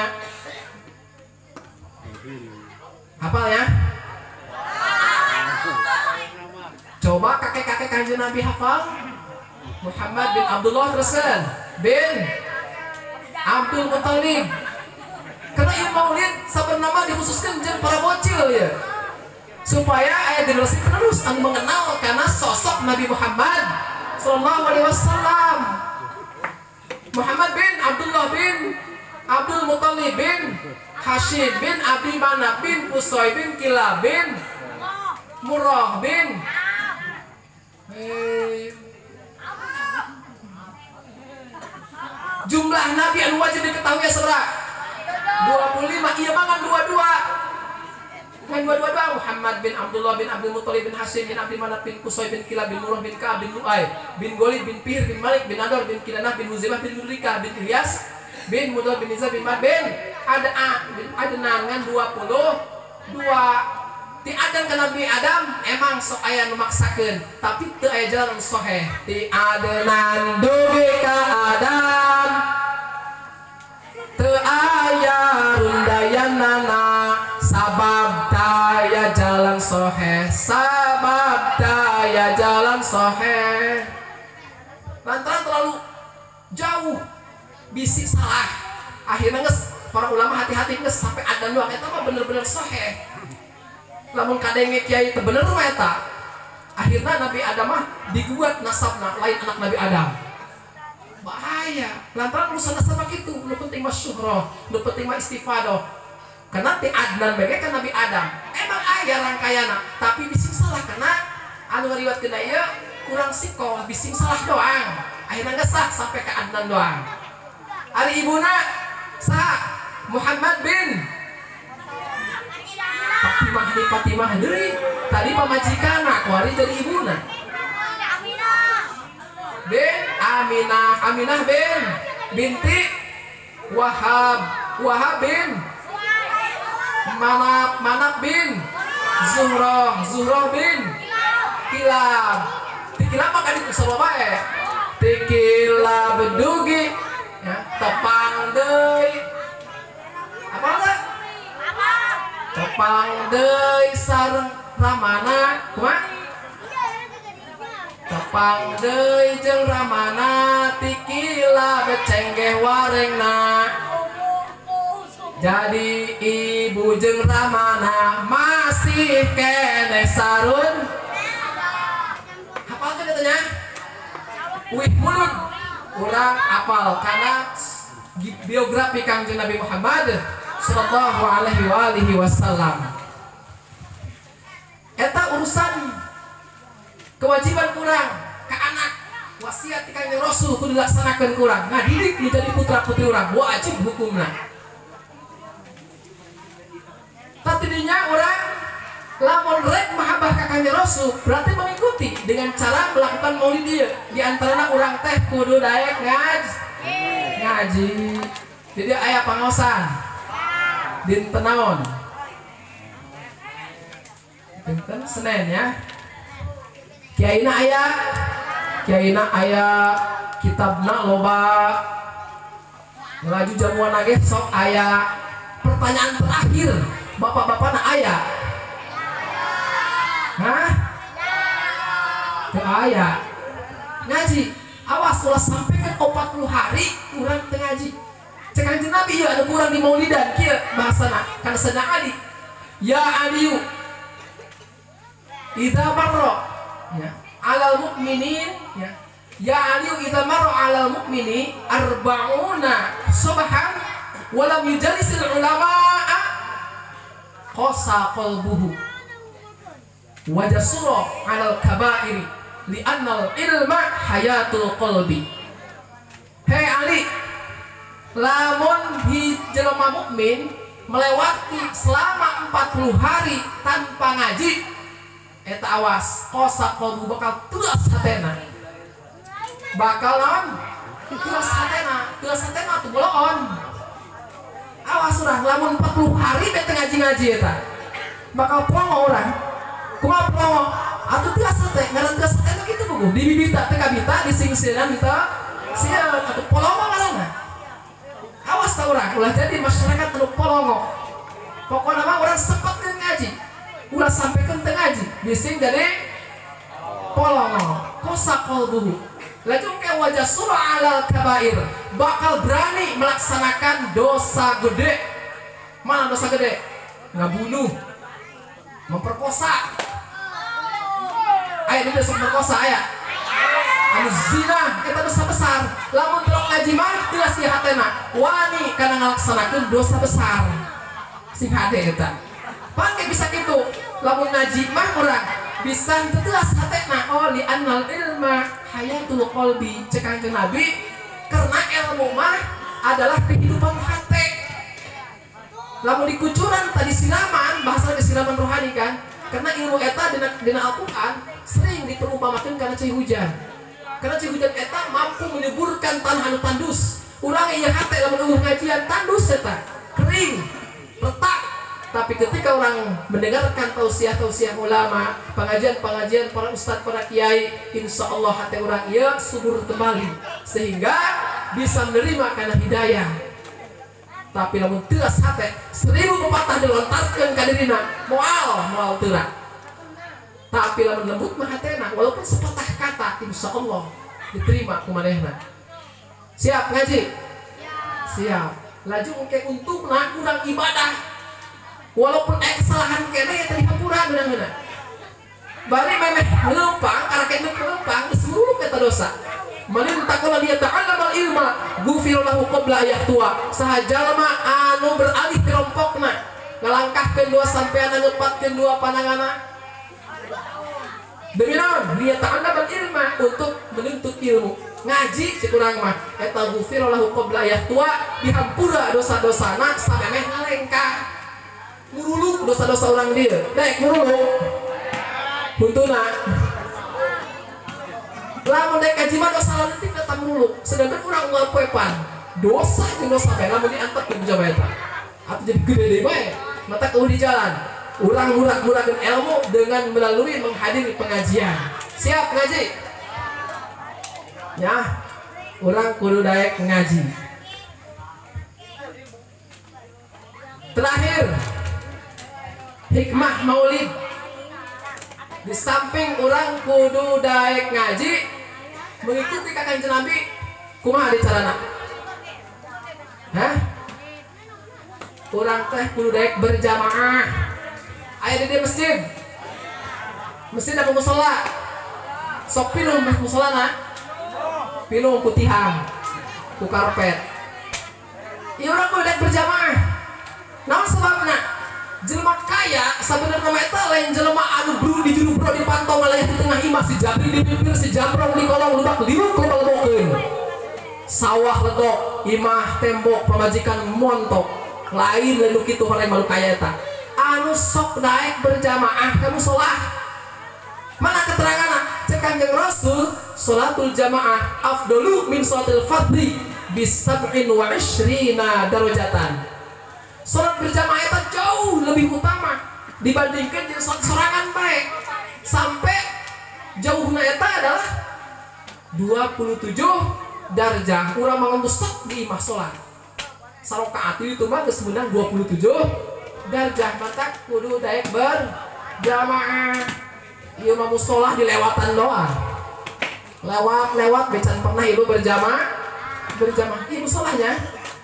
Hafal ya? Coba kakek-kakek Kanjeng Nabi hafal. Muhammad bin Abdullah teruskan bin Abdul Muthalib. Karena ieu maulid saben nama dikhususkan jeung para bocil ya. Supaya aya generasi penerus anu mengenal karena sosok Nabi Muhammad sallallahu alaihi wasallam. Muhammad bin Abdullah bin Abdul Muthalib bin Hashim bin Abi Manaf bin Qusay bin Kilab bin Murrah bin eh, jumlah nabi anu wajib diketahui seberapa? dua puluh lima. Iya mangan dua-dua. Kan dua-dua doang. Muhammad bin Abdullah bin Abdul Muthalib bin Hashim bin Abi Manaf bin Qusay bin Kilab bin Murrah bin Ka'ab bin Lu'ay bin Ghalib bin Fihr bin Malik bin Nadar bin Kinanah bin Muzimah bin Mudrika bin Ilyas bin Mudar bin Nizar bin Mad bin Ada bin Adnan dua puluh dua. Ti adan ka Nabi Adam emang sok aya nu maksakeun, tapi teu aya jalan sahih. Ti adenan dugi ka Adam teu aya rundayanana sabab daya jalan sahih, sabab daya jalan sahih. Lantaran terlalu jauh bisi salah. Akhirnya geus para ulama hati-hati geus sampai adan doang eta mah bener-bener sahih. Lamun kadenge kiai teu bener mah eta. Akhirna Nabi Adam mah digugat nasabna lain anak Nabi Adam. bahaya lantaran urusan sama gitu lu penting mah syuhroh lu penting mah istifadoh karena ti Adnan bege kan Nabi Adam emang aya rangkaiana tapi bising salah karena anu ngariwat kena ieu kurang sikoh bising salah doang akhirnya nggak sah sampai ke Adnan doang ari ibuna sah Muhammad bin Fatimah di Fatimah deui tadi pamajikanna kuari dari ibuna bin Aminah Aminah bin binti Wahab Wahab bin Manap Manap bin Zuhroh Zuhroh bin Kilab Tikilab maka itu sama bae Tikilab dugi ya tepang deui apa enggak tepang deui sareng ramana kumaha tepang deui jeung ramana tikilab cenggeh warengna jadi ibu jeung ramana masih kene sarun hafal kan katanya wih mulut urang apal karena biografi Kangjeng Nabi Muhammad sallallahu alaihi wa alihi wasallam eta urusan kewajiban kurang ke anak wasiat Kangjeng Rasul kudu dilaksanakeun kurang ngadidik menjadi putra putri urang wajib hukumna tadinya orang lamun rek mahabbah ka Kangjeng Rasul berarti mengikuti dengan cara melakukan maulid dia di antaranya orang teh kudu daek ngaji ngaji jadi aya pangaosan dinten naon dinten Senin ya kiaina aya kiaina aya kitabna loba ngaju jamuan nage sok aya pertanyaan terakhir bapak-bapak na aya hah teu aya ngaji awas ulah sampai ke empat puluh hari kurang teu ngaji cek Kanjeng Nabi ya anu kurang di maulidan kieu bahasana kana sana Ali ya aliyu idza marra ya alal mukminin ya ya aliyu idza marra alal mukmini arba'una subhan walam yujalisil ulama'a qasa qalbuhu wajasura alal kabairi li'annal ilma hayatul qalbi hei Ali lamun hi jelema mukmin melewati selama empat puluh hari tanpa ngaji eta awas qasa qalbu bakal tulas hatena bakal naon tulas hatena tulas hatena tuh boloon awas urang lamun empat puluh hari bete ngaji-ngaji eta bakal plongo urang kumaha plongo atuh tiasa teh ngaran tiasa teh kitu puguh di bibita teh kabita di singsiran kita sia atuh polongo ngaranna awas ta urang ulah jadi masyarakat anu polongo pokona mah urang sempatkeun ngaji ulah sampekeun teu ngaji bising jadi polongo kosa qalbuhu lajung ke wajah surah alal kabair bakal berani melaksanakan dosa gede mana dosa gede ngabunuh memperkosa aya dosa memperkosa aya anu zina eta dosa besar lamun teu ngaji mah jelas di hatena wani kana ngalaksanakeun dosa besar sing hade eta pangge bisa kitu lamun ngaji mah urang bisa tetelas hatena oh li annal ilma hayatul qalbi cek Kanjeng Nabi karena ilmu mah adalah kehidupan hati lamun dikucuran tadi siraman bahasa siraman rohani kan karena ilmu eta dina, dina Al-Quran sering diperumpamakan karena cai hujan karena cai hujan eta mampu menyuburkan tanah anu tandus urang ieu hate lamun eueuh ngajian tandus eta kering retak tapi ketika orang mendengarkan tausiah-tausiah ulama, pengajian-pengajian para ustadz, para kiai, insya Allah hati orang ia subur kembali sehingga bisa menerima karena hidayah. Tapi namun tilas hati seribu pepatah dilontarkan ke dirina mual mual terang. Tapi lamun lembut mah hatena walaupun sepatah kata insya Allah diterima kumanehna. Siap ngaji? Siap. Laju engke untungna kurang ibadah. Walaupun eh kesalahan kene ya tadi hampura benar-benar bari memeh melempang karena kene melempang seluruh kata dosa Manin takola dia ta'allamal ilma ghufira lahu qabla ayahtua. Saha jalma anu beralih kelompokna ngalangkahkeun dua sampean ngepatkeun dua pandanganna. Demi naon? Dia ta'allamal ilma untuk menuntut ilmu. Ngaji cek urang mah eta ghufira lahu qabla ayahtua, dihampura dosa-dosana samemeh ngalengkah. Muruluk dosa-dosa orang dia. Dek muruluk. Buntuna. Lamun dek kaji mah dosa leutik datang mulu. Sedangkan urang ngapoepan dosa jeung dosa bae lamun diantep ke jaba eta. Atuh jadi gede deui bae. Mata kudu di jalan. Urang murah-murahkeun ilmu dengan melalui menghadiri pengajian. Siap ngaji? Ya, orang kudu daek ngaji. Terakhir, hikmah maulid. Di samping orang kudu daek ngaji, mengikuti Kanjeng Nabi, kumaha di carana? Hah? Orang teh kudu daek berjamaah. Aya di masjid. Masjid apa musala? Sok pinuh mah musolana. Pinuh putihan ku karpet. Ieu urang kudu daek berjamaah. Naon sababna? Jelema kaya sabenerna mah eta lain jelema anu bro di juru bro di pantau ngalayah di tengah imah si Jabri di bibir si Jambrong di kolong lubak liuk lubak lemokeun. Sawah ledok, imah tembok pamajikan montok. Lain leuh kitu horeang malu kaya eta. Anu sok daek berjamaah ka musholah. Mana keteranganna? Cek Kanjeng Rasul, sholatul jamaah afdalu min sholatil fardhi bis sab'in wa ishrina darajatan. Sholat berjamaah itu jauh lebih utama dibandingkan dengan sholat sorangan baik. Sampai jauhna eta adalah dua puluh tujuh darjah. Urang mangamustad di imah sholat sarokaat itu mah geus meunang dua puluh tujuh darjah. Mata kudu daek berjamaah. Ieu mah musholah dilewatan doang. Lewat-lewat becan pernah ibu berjamaah. Berjamaah ieu musholahnya.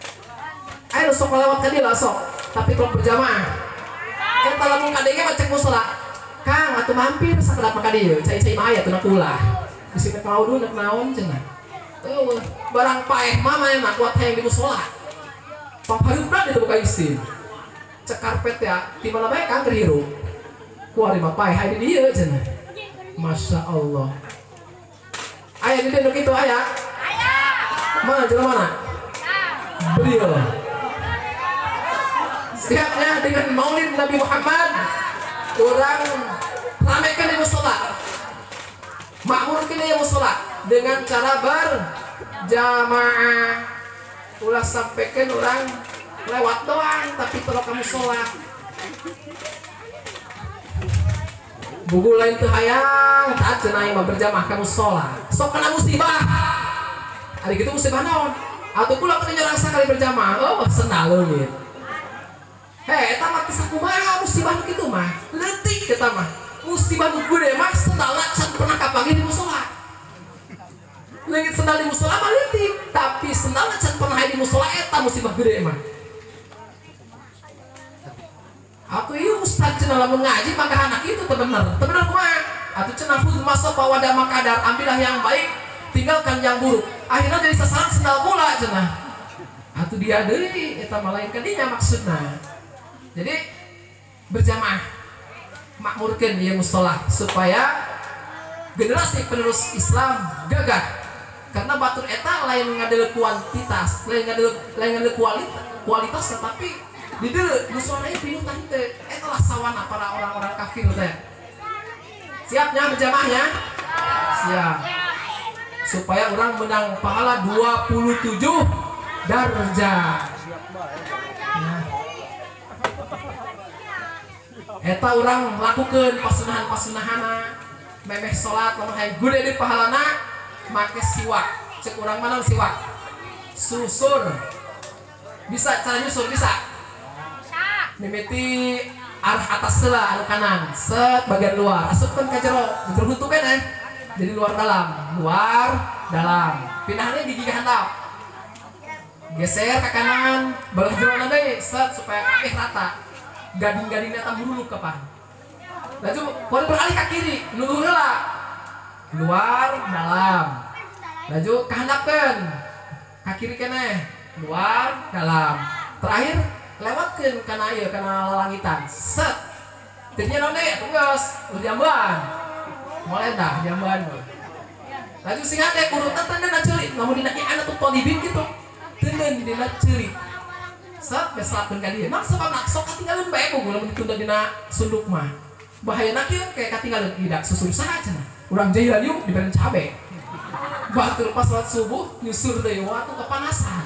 Ayo sok lewat ka dieu sok, tapi kalau berjamaah. Eta lamun ka dieu mah cek musholah. Kang atuh mampir sakedap ka dieu, cai-cai mah aya teu kulah. Bisi teh kaudu nek naon cenah. Eueuh, barang paeh mah mah enak kuat hayang di musholah. Papareupna ditu ka isin. Cek karpet ya, di mana bae Kang keur hirup. Kuari mah paeh aya di dieu cenah. Masya Allah. Aya di dieu nu kitu aya? Aya. Mana jelema mana? Beliau. Siapnya dengan maulid Nabi Muhammad, orang ramekan di musola, makmurkan di musola dengan cara berjamaah. Ulah sampaikan orang lewat doang, tapi kalau kamu sholat buku lain tuh hayang tak cenai mah berjamaah kamu sholat sok kena musibah. Hari gitu musibah naon? Atau pula kena rasa kali berjamaah, oh senang leungit. Heh, eta mah kisah kumaha musibah nu kitu mah. Leutik eta mah. Musibah nu gede mah sendalna can pernah kapagi di mushola. Leungit sendal di mushola mah leutik, tapi sendalna can pernah di mushola eta musibah gede mah. Aku ieu ustaz cenah lamun ngaji maka anak itu teu bener. Teu bener kumaha? Atuh cenah hud masuk pawada makadar, ambillah yang baik, tinggalkan yang buruk. Akhirnya jadi sasaran sendal pula cenah. Atuh dia deui eta mah lain kadinya maksudna. Jadi berjamaah makmurkeun ieu musholah supaya generasi penerus Islam gagah. Karena batur eta lain ngadeuleuk kuantitas, lain ngadeuleuk lain ngadeuleuk kualitas, kualitas tetapi di dieu musholah ieu pinuh tah teh. Eta lah sawana para orang-orang kafir teh. Siapnya berjamaahnya? Siap. Supaya orang menang pahala dua puluh tujuh darjah. Nah. Eta orang lakukan pasunahan-pasunahana memeh sholat lamun hayang gede di pahalana make siwak. Cek urang mana siwak? Susur. Bisa cara nyusur bisa? Mimiti arah atas heula anu kanan, set bagian luar, asupkeun ka jero, jero huntu keneh. Jadi luar dalam, luar dalam. Pinahna gigi handap. Geser ke kanan, belah jero deui, set supaya kabeh rata. Gading-gadingnya tam buruluk kapan. Laju, boleh beralih ke kiri, nuluh heula. Luar, dalam. laju kehandapkan kaki kiri kene luar dalam terakhir lewatkan karena iya karena langitan set titiknya nonde terus jamban mulai dah jamban laju singa deh urutan tenden celik namun dinaknya anak tuh tolibin gitu tenden dina celik set beselapkan ka dia nah sebab nak sok katinggalin bae gula ditunda dina sunduk mah bahaya nak ieu kayak katinggalin tidak susur saha cenah urang jahilan yuk diberen cabe batur pas salat subuh nyusur deui waktu kepanasan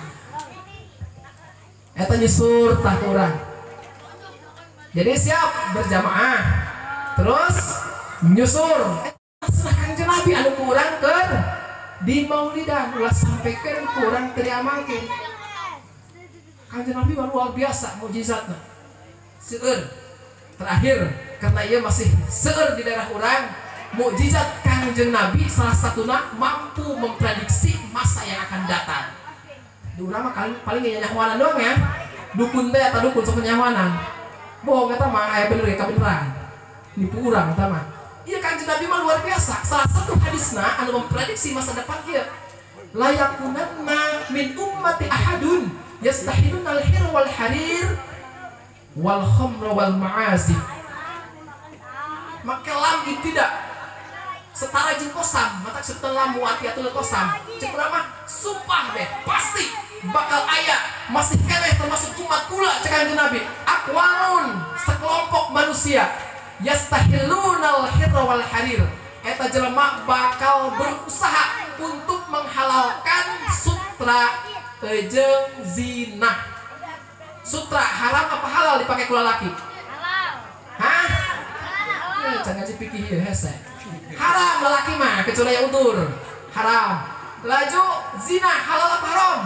eta nyusur tah urang jadi siap berjamaah terus nyusur Kanjeng Nabi anu kurang keur di maulidan ulah sampaikan kurang teriamalkeun Kanjeng Nabi luar biasa mukjizatna seueur terakhir karena ia masih seueur di daerah urang mukjizat Kanjeng Nabi salah satuna mampu memprediksi masa yang akan datang di urang mah paling paling nyawanan doang ya dukun teh atau dukun sok nyawanan bohong eta mah aya bener ya kabeneran nipu urang eta mah iya Kanjeng Nabi mah luar biasa salah satu hadisna anu memprediksi masa depan ieu la yakunanna min ummati ahadun yastahiluna al-hir wal harir wal khamra wal ma'azif maka lam tidak setara jeung kosam mata setelah muati atul kosam cek urang mah sumpah deh pasti bakal aya masih keneh termasuk umat kula cek Kanjeng Nabi aqwamun sekelompok manusia yastahilunal hirra wal harir eta jelema bakal berusaha untuk menghalalkan sutra jeung zina sutra haram apa halal dipakai kula laki halal hah ya jangan dipikir ieu hese haram lelaki mah kecuali yang utur haram laju zina halal apa haram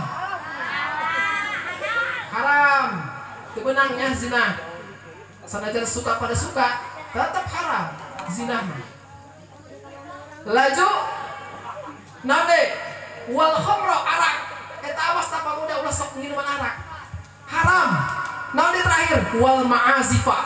haram kebenangnya zina sanajan suka pada suka tetap haram zina mah laju nade wal khamra arak eta awas tapa muda ulah sok minuman arak haram nade terakhir wal ma'azifa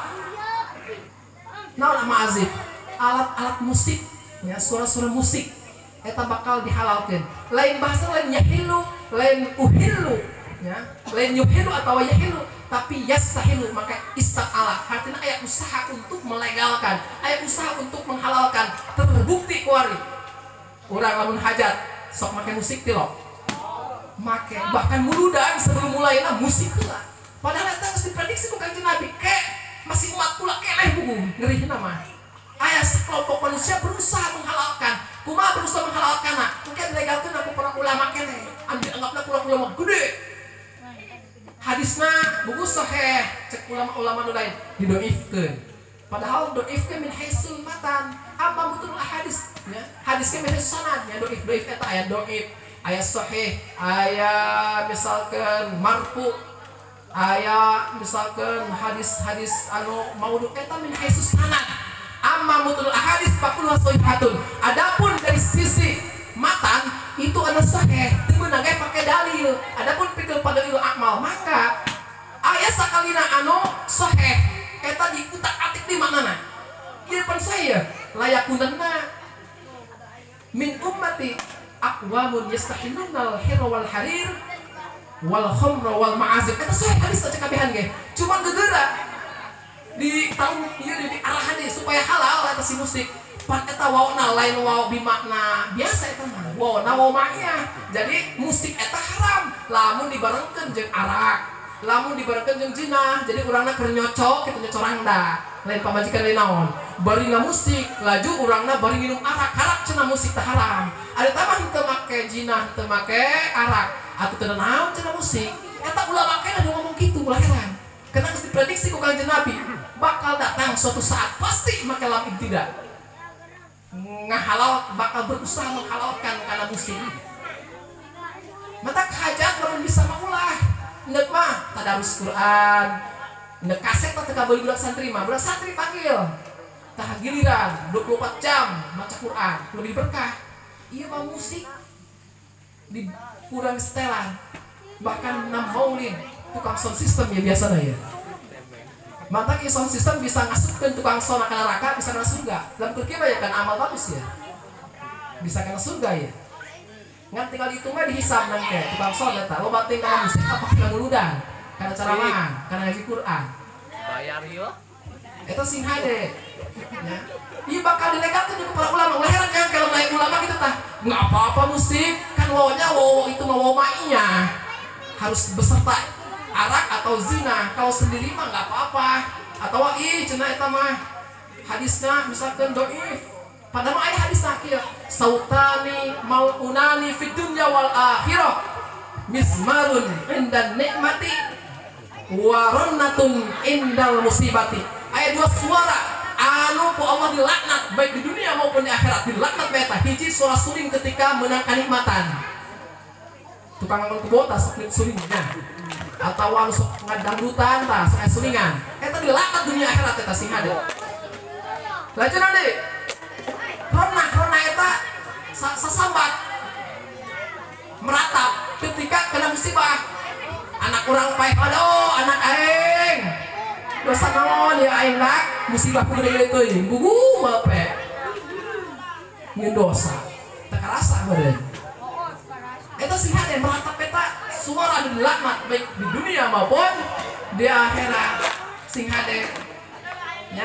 naon ma'azif alat-alat musik ya suara-suara musik eta bakal dihalalkeun lain bahasa lain yahilu lain uhilu ya lain yuhilu atau yahilu tapi yastahilu maka ista'ala artinya aya usaha untuk melegalkan aya usaha untuk menghalalkan terbukti kuari urang lamun hajat sok make musik teh lo make bahkan muludan sebelum mulainya musik heula padahal eta geus diprediksi ku Kanjeng Nabi ke masih umat kula keneh buku ngeureuna mah aya sekelompok manusia berusaha menghalalkan kumaha berusaha menghalalkanna mungkin dilegalkeun aku para ulama keneh ambil anggapna ulama-ulama gede hadisna buku sahih cek ulama-ulama nu lain didoifkeun padahal doifkeun min haisul matan amma mutul hadis ya hadiskeun min haisul sanad ya doif doif eta aya doif aya sahih aya misalkan marfu aya misalkan hadis-hadis anu maudhu eta min haisus sanad amma mutul ahadis faqullah sahihatun adapun dari sisi matan itu anu sahih teu meunang ge pake dalil adapun pikeun pada dalil amal maka aya sakalina anu sahih eta diutak-atik di manana ieu pan saya layakunanna min ummati aqwamun yastahilunal hirra wal harir wal khamra wal ma'azif eta sahih hadis cek kabehan ge cuman gegeura di tahun ieu di arahan deui supaya halal eta si musik pan eta waona lain wao bimakna biasa eta mah waona wao ma'iyah jadi musik eta haram lamun dibarengkeun jeung arak lamun dibarengkeun jeung zina jadi urangna keur nyocok kitu nyocorang da lain pamajikan lain naon bari musik laju urangna bari minum arak arak cenah musik teh haram ada tamah teu make zina teu make arak atuh teu naon cenah musik eta ulama kana ngomong kitu ulah heran karena geus diprediksi ku Kanjeng Nabi bakal datang suatu saat pasti make lam tidak ngahalal bakal berusaha menghalalkan karena musik mata hajat lamun bisa maulah neuk mah tadarus Quran neuk kaset teh ka budak santri mah budak santri panggil tah giliran dua puluh empat jam maca Quran lebih berkah ieu mah musik di kurang setelan bahkan enam maulid tukang sound system ya biasa ya mata ieu sound system bisa ngasupkeun tukang sound ka neraka bisa kana surga dalam Turki banyak kan amal bagus ya bisa kana surga ya ngan tinggal itu mah dihisab nanti tukang sol eta lo batin kana musik apa kana nguludan kana caramahan kana ngaji Quran bayar yuk eta sing hade ya ieu bakal dilegakeun di kepala ulama ulah heran kan kalau naik ulama gitu tah nggak apa-apa musik kan wawanya wow itu mah wow mainnya harus beserta arak atau zina kalau sendiri mah nggak apa-apa atau ih cenah eta mah hadisna misalkan doif padahal mah aya hadisna kieu sautani malunani fid dunya wal akhirah mismarun indan nikmati waronnatun indal musibati aya dua suara anu ku Allah dilaknat baik di dunia maupun di akhirat dilaknat beta hiji suara suling ketika menang kenikmatan tukang ngomong kubota sok sulingnya atau anu sok ngadangdutan tah sok sulingan eta dilaknat dunia akhirat eta sing ada lanjut ade rona rona eta sasambat meratap ketika kena musibah anak orang paeh aduh anak aing dosa naon ya aing nak musibah ku gede teuing bugu bape ngeun dosa teu karasa meureun eta sing hade meratap eta suara dilaknat baik di dunia maupun di akhirat sing hade nya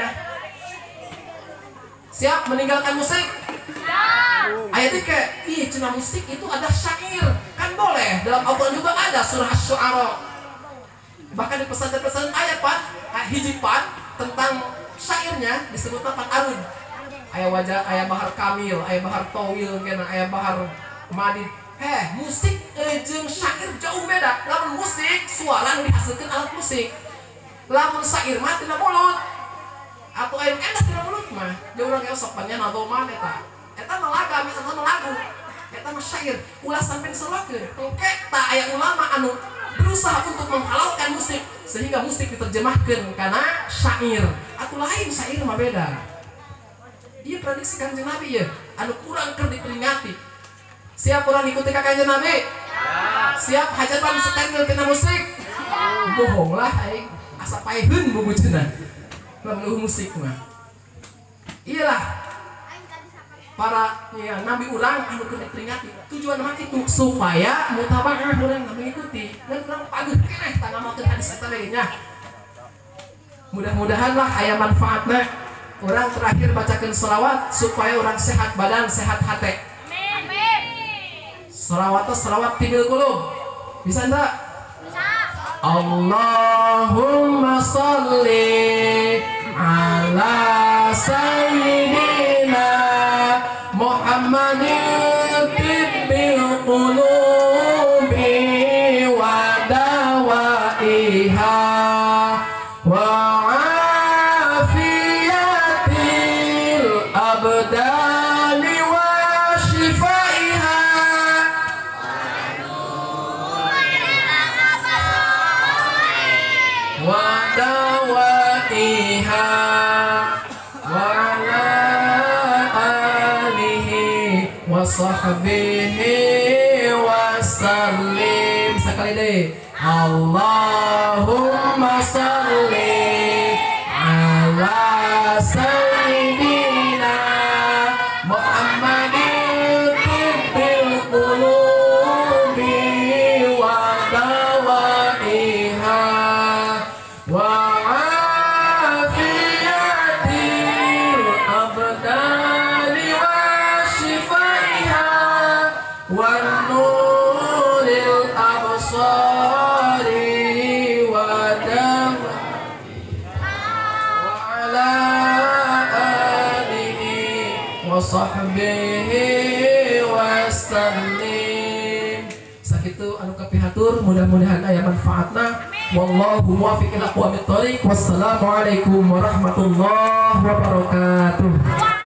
siap meninggalkan musik ayat ini kayak ih cenah musik itu ada syair kan boleh dalam Al-Quran juga ada surah Asy-Syu'ara bahkan di pesan-pesan ayat pan hiji pan tentang syairnya disebut pan arud ayat wajah ayat bahar kamil ayat bahar tawil kena ayat bahar madid heh musik e, jeung syair jauh beda lamun musik suara dihasilkan alat musik lamun syair mah tina mulut atau air enak tina mulut mah jauh urang geus sok pannya nadoma eta eta mah laga eta mah lagu eta mah syair ulah sampai diseruakeun engke ta aya ulama anu berusaha untuk menghalalkan musik sehingga musik diterjemahkan karena syair atau lain syair mah beda iya prediksi Kanjeng Nabi ya anu kurang keur diperingati siap orang ikuti ka Kanjeng Nabi ya. Siap hajatan setel tina musik bohong lah aing asa paeheun bubu cenah lamun musik mah iyalah para ya, nabi urang anu keur diperingati tujuan mah kitu supaya mutabaah urang mengikuti dan urang paguh keneh tah ngamalkeun hadis eta deui nya mudah-mudahan lah aya manfaatna urang terakhir bacakeun selawat supaya urang sehat badan sehat hate amin selawat selawat tibil qulub bisa enggak bisa Allahumma sholli ala sayyidina Muhammadin tibbil qulubi wa dawaiha wa afiyatil abdani wa shifaiha wa dawaiha sahbihi wasallim sekali deh Allahumma salli ala sayyidina Muhammadin tibbil qulubi wa dawaiha wa afiyatil abdani wa والنور الأبصار ودم وعلى آله وصحبه وسلم sakitu anu kapihatur mudah-mudahan aya manfaatna wallahu muwaffiq ila aqwamit thoriq wassalamu alaikum warahmatullahi wabarakatuh.